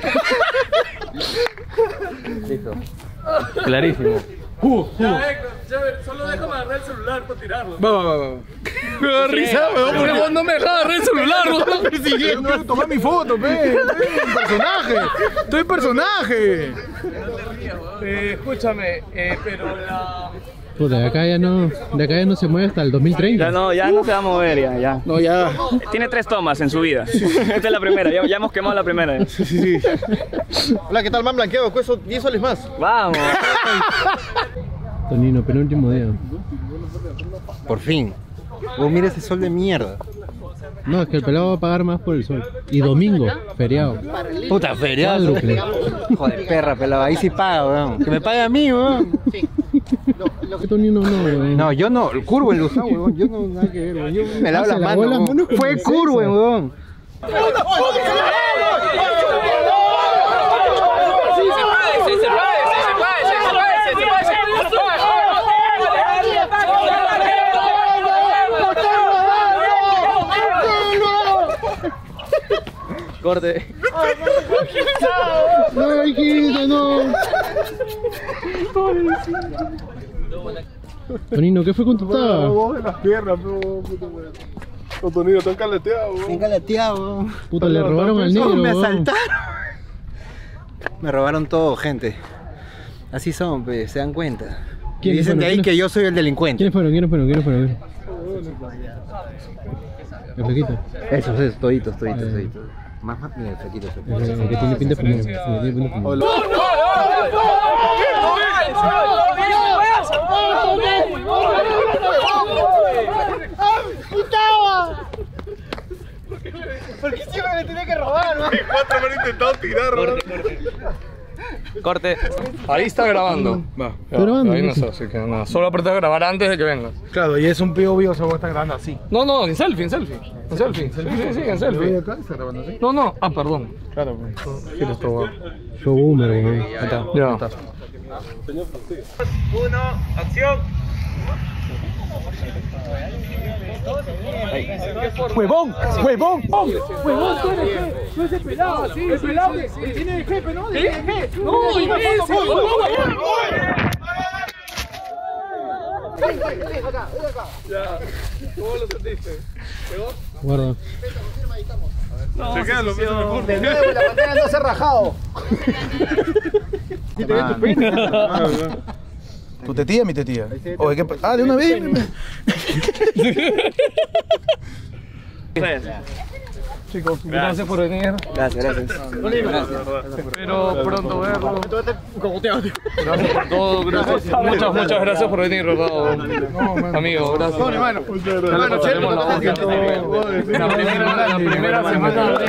Listo. Clarísimo. Uh, uh. Ya, Héctor, chévere, solo déjame agarrar el celular para tirarlo. Va, va, va, va. Me da risa, weón, porque no me deja agarrar el celular, weón. Persiguiendo. Quiero tomar mi foto, pe. Estoy en personaje. Estoy en personaje. Eh, escúchame, eh, pero la... Puta, de acá ya no, de acá ya no se mueve hasta el dos mil treinta. Ya no, ya no se va a mover, ya, ya. No, ya. Tiene tres tomas en su vida. Esta es la primera, ya, ya hemos quemado la primera. Sí, sí, sí. Hola, ¿qué tal, man blanqueado? Cuesto diez soles más. Vamos. Tonino, penúltimo día. Por fin. Oh, mira ese sol de mierda. No, es que el pelado va a pagar más por el sol. Y domingo, feriado. Puta, feriado. Cuádruple. Joder, perra, pelado. Ahí sí paga, weón. Que me pague a mí, weón. Tonino no, weón. No, yo no. El curvo, el usado, weón. Yo no, nada que ver, weón. Yo me lavo Ah, la se mano, lavó las weón. manos con Fue el curvo, César. weón. Corte. No, hijito, no. Tonino, ¿qué fue con tu taba? Vos de las piernas, pero puta madre. Los Tonino están caleteados, weón. Bien caleteado, weón. Puta, le robaron al negro, Me weón. asaltaron. Me robaron todo, gente. Así son, pues, se dan cuenta. Y ¿Quiénes dicen de fueron? ahí ¿Quiénes- que yo soy el delincuente. ¿Quiénes fueron? ¿Quiénes fueron? ¿Quiénes fueron? El flequito. Esos, esos, toditos, toditos, toditos. Más, más, mira, el flequito, el flequito. El, el que tiene pinta de fumar. El que tiene pinta de fumar. ¿Por qué siempre me tenía que robar, no? Cuatro me han intentado tirar, weón. Corte. Ahí está grabando. Va, Está grabando, ahí no ¿qué? sé, así que nada. Solo apretar grabar antes de que vengas. Claro, y es un pío vivo, se va a estar grabando así. No, no, en selfie, en selfie. En selfie. Sí, sí, sí, en selfie. acá está grabando así. No, no. Ah, perdón. Claro, pues. Sí, lo estoy guapo. Show boomer, weón. Ahí está. Ya. Uno, acción. ¡Huevón! ¡Huevón! ¡Huevón! Tú eres G, tú eres el pelado. El pelado que tiene el jefe, ¿no? De G. No, imbécil. Ya. ¿Cómo lo sentiste? ¿Pegó? Guarda. No, chequealo, pues, mejor. De nuevo, la pantalla no se ha rajado. Sí, te ves tu pene. ¿Tu tetilla, mi tetilla? Oye, ¿qué? Ah, de una vez. Chicos, gracias por venir. Gracias, gracias. Espero pronto verlo. Gracias por todo, gracias. Muchas, muchas gracias por venir, Rodado. Amigo, gracias. No, hermano. Hermano, tenemos la voz. La primera, la primera semana.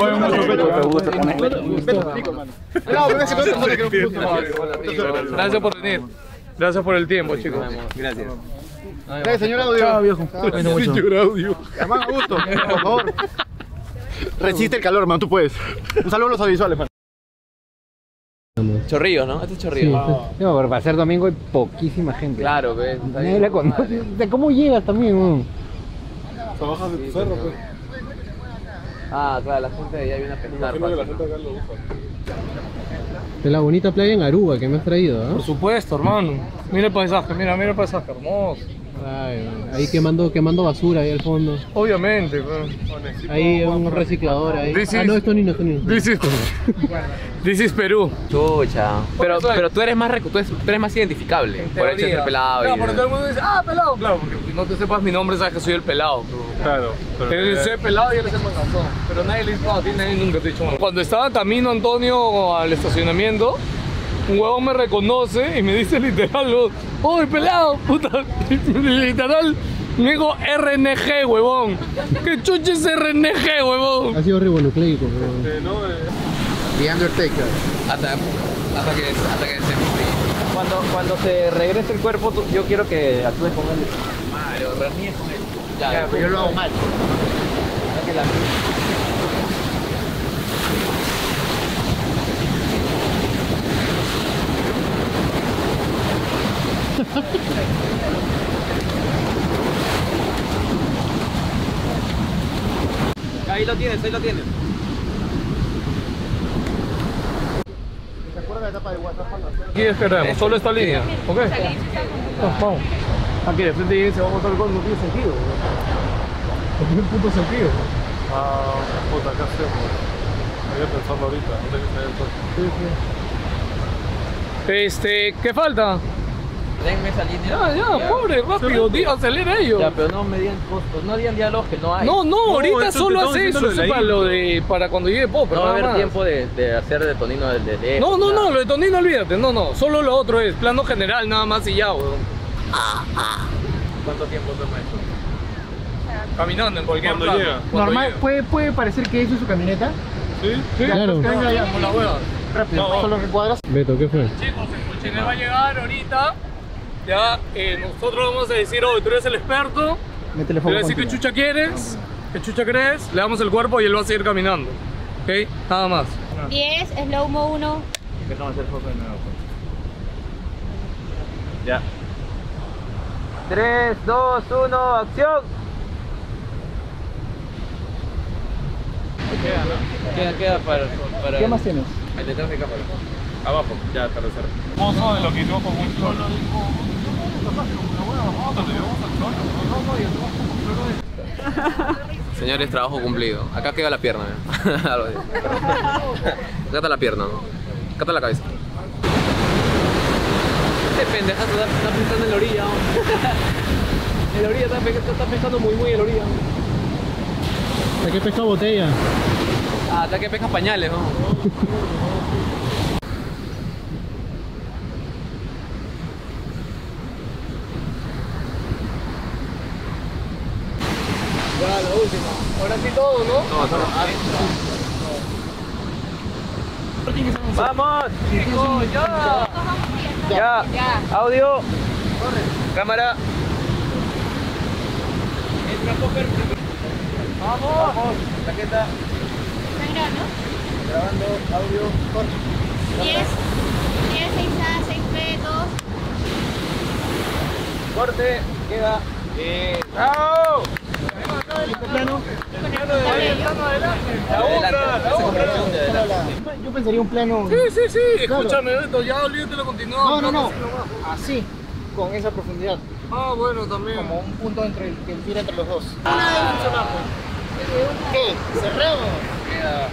Gracias por venir. Gracias por el tiempo, chicos. Gracias. Gracias, señor Audio. Chao, viejo. Señor Audio. Hermano, gusto, por favor. Resiste el calor, man, tú puedes. Un saludo a los audiovisuales, man. Chorrillos, ¿no? Este es Chorrillos. Sí, sí. No, pero para ser domingo hay poquísima gente. Claro, pues. Nadie la conoce. O sea, ¿cómo llegas también, weón? Trabajas de tu cerro, pues. Ah, claro, la gente de allá viene a pescar. Imagino que la gente acá lo usa. De la bonita playa en Aruba que me has traído, ¿ah? Por supuesto, hermano. Mira el paisaje, mira, mira el paisaje, hermoso. Ay, ahí quemando, quemando basura ahí al fondo. Obviamente, pero... Ahí un reciclador ahí. This Ah, is- no, esto ni no, esto ni no. This is, this is Perú. Chucha. Pero, pero tú eres más recu- tú eres, tú eres más identificable. Por el hecho de ser pelado. Claro, y- porque todo el mundo dice, ah, pelado, claro, porque si no te sepas mi nombre, sabes que soy el pelado. Claro. Él es el pelado y él es el manganzón. Pero nadie le dice, no, a ti nadie nunca te ha dicho nada. Cuando estaba camino Antonio al estacionamiento, un huevón me reconoce y me dice literal, ¡oh, el pelado! Puta, literal, me dijo R N G, huevón. ¿Qué chucha es R N G, huevón? Ha sido ribonucleico, weón. The Undertaker. Hasta, hasta que, hasta que se cuando, cuando se regrese el cuerpo, tú- yo quiero que actúes con él. Mario, reníes con él. Ya, Ya, pero yo lo hago mal. Ya que la- Ahí lo tienes, ahí lo tienes. ¿Se acuerda la etapa de WhatsApp? Aquí esperemos, solo esta línea, ¿ok? No, vamos. Aquí de frente y se va a botar el gol, no tiene sentido. No tiene puto sentido. Ah, puta, ¿qué hacemos? Voy a pensarlo ahorita, antes que se dé el toque. Sí, sí. Este, ¿qué falta? Denme esa línea. Ya, ya, pobre, rápido, di, acelera ellos. Ya, pero no me digan costos, no digan diálogos que no hay. No, no, ahorita eso solo te estamos hace diciendo eso, lo de la es para intro. lo de, para cuando llegue Pop, No va a nada haber más. tiempo de, de hacer de Tonino del de, de No, no, no, lo de Tonino olvídate, no, no, solo lo otro es plano general nada más y ya, weón. ¿Cuánto tiempo toma esto? Caminando en cualquier Cuando plano. llega. Cuando Normal, llega. puede, puede parecer que eso es su camioneta. ¿Sí? Sí, Claro. que venga ya, con la hueva. Rápido, No, no. solo recuadras. Beto, ¿qué fue? Chicos, el cochiner va a llegar ahorita. Ya, eh, nosotros vamos a decir, oh, tú eres el experto. Métele Le foco voy a decir qué contigo. chucha quieres, qué chucha crees, le damos el cuerpo y él va a seguir caminando. ¿Ok? Nada más. diez, slow-mo uno. Empezamos a hacer foco de nuevo. Ya. tres, dos, uno, acción. Queda, ¿no? Queda, queda para, para... ¿Qué más tienes? El detrás de cámara. Abajo, ya atardecer. Mozo de lo que no como un solo. Señores, trabajo cumplido. Acá queda la pierna, ¿eh? Algo así. Acá está la pierna, ¿no? Acá está la cabeza. Este pendejazo está, está pensando en la orilla, ¿no? En la orilla está, pe- está pensando muy muy en la orilla. ¿No? ¿De qué pesca botella? Ah, hasta que pesca pañales, ¿no? Ya, la última. Ahora sí todo, ¿no? No, no, ¡vamos! ¡Chicos, ya! Ya, audio, cámara. Entra Popper. ¡Vamos! ¡Vamos! Taqueta. ¿Están grabando? Grabando, audio, corte. diez, diez, seis A, seis B, dos. Corte, queda. Bien. ¡Bravo! Yo pensaría un plano. Sí, sí, sí. Claro. Escúchame, Beto, ya olvídate lo continuado. No, no, no. Así, con esa profundidad. Ah, bueno, también. Como un punto entre el que tira entre los dos. Una vez funcionamos. ¿Qué? Cerremos. Queda.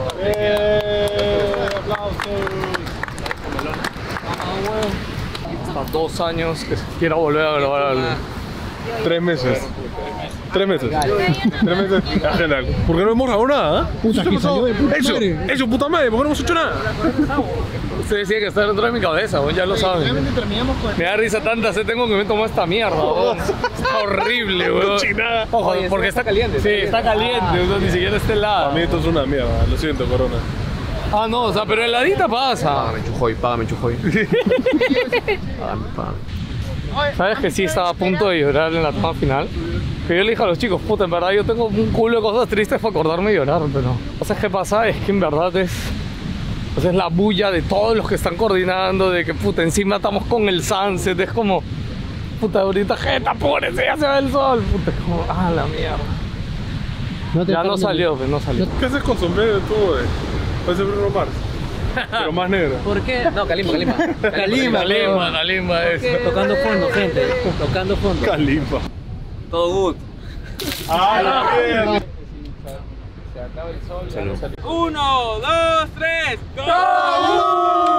Eh, aplausos. Ah, bueno. a dos años que quiera volver a grabar algo. Tres meses. Tres meses. Tres meses. Agenda. ¿Por qué no hemos grabado nada? Puta, que salió de puta Eso, madre. eso, puta madre, ¿por qué no hemos hecho nada? Ustedes decían que está dentro de mi cabeza, weón, ya lo saben. Me da risa tanta sed tengo que me tomo esta mierda, weón. Está horrible, weón. Cochinada. Ojo, Oye, porque está caliente, Sí, está está caliente, weón, ni siquiera está helada. A mí esto es una mierda, lo siento, Corona. Ah, no, o sea, pero heladita pasa. Págame, Chujoy, págame, Chujoy. Págame, págame. ¿Sabes que sí estaba a punto de llorar en la toma final? Que yo le dije a los chicos, puta, en verdad yo tengo un culo de cosas tristes para acordarme y llorar, pero... ¿Sabes qué pasa? Es que en verdad es... O sea, es la bulla de todos los que están coordinando, de que puta, encima estamos con el sunset, es como... Puta, ahorita, gente, apúrese, ya se ve el sol. Puta, es como, ah, la mierda. No te Ya no carnes. salió, pues no salió. ¿Qué haces con sombrero de todo, eh? Parece Bruno Mars. Pero más negro. ¿Por qué? No, Kalimba, Kalimba. Kalimba, Kalimba, Kalimba es. Tocando fondo, gente. Tocando fondo. Kalimba. Todo good. ¡Ah, la mierda! Uno, dos, tres, ¡go!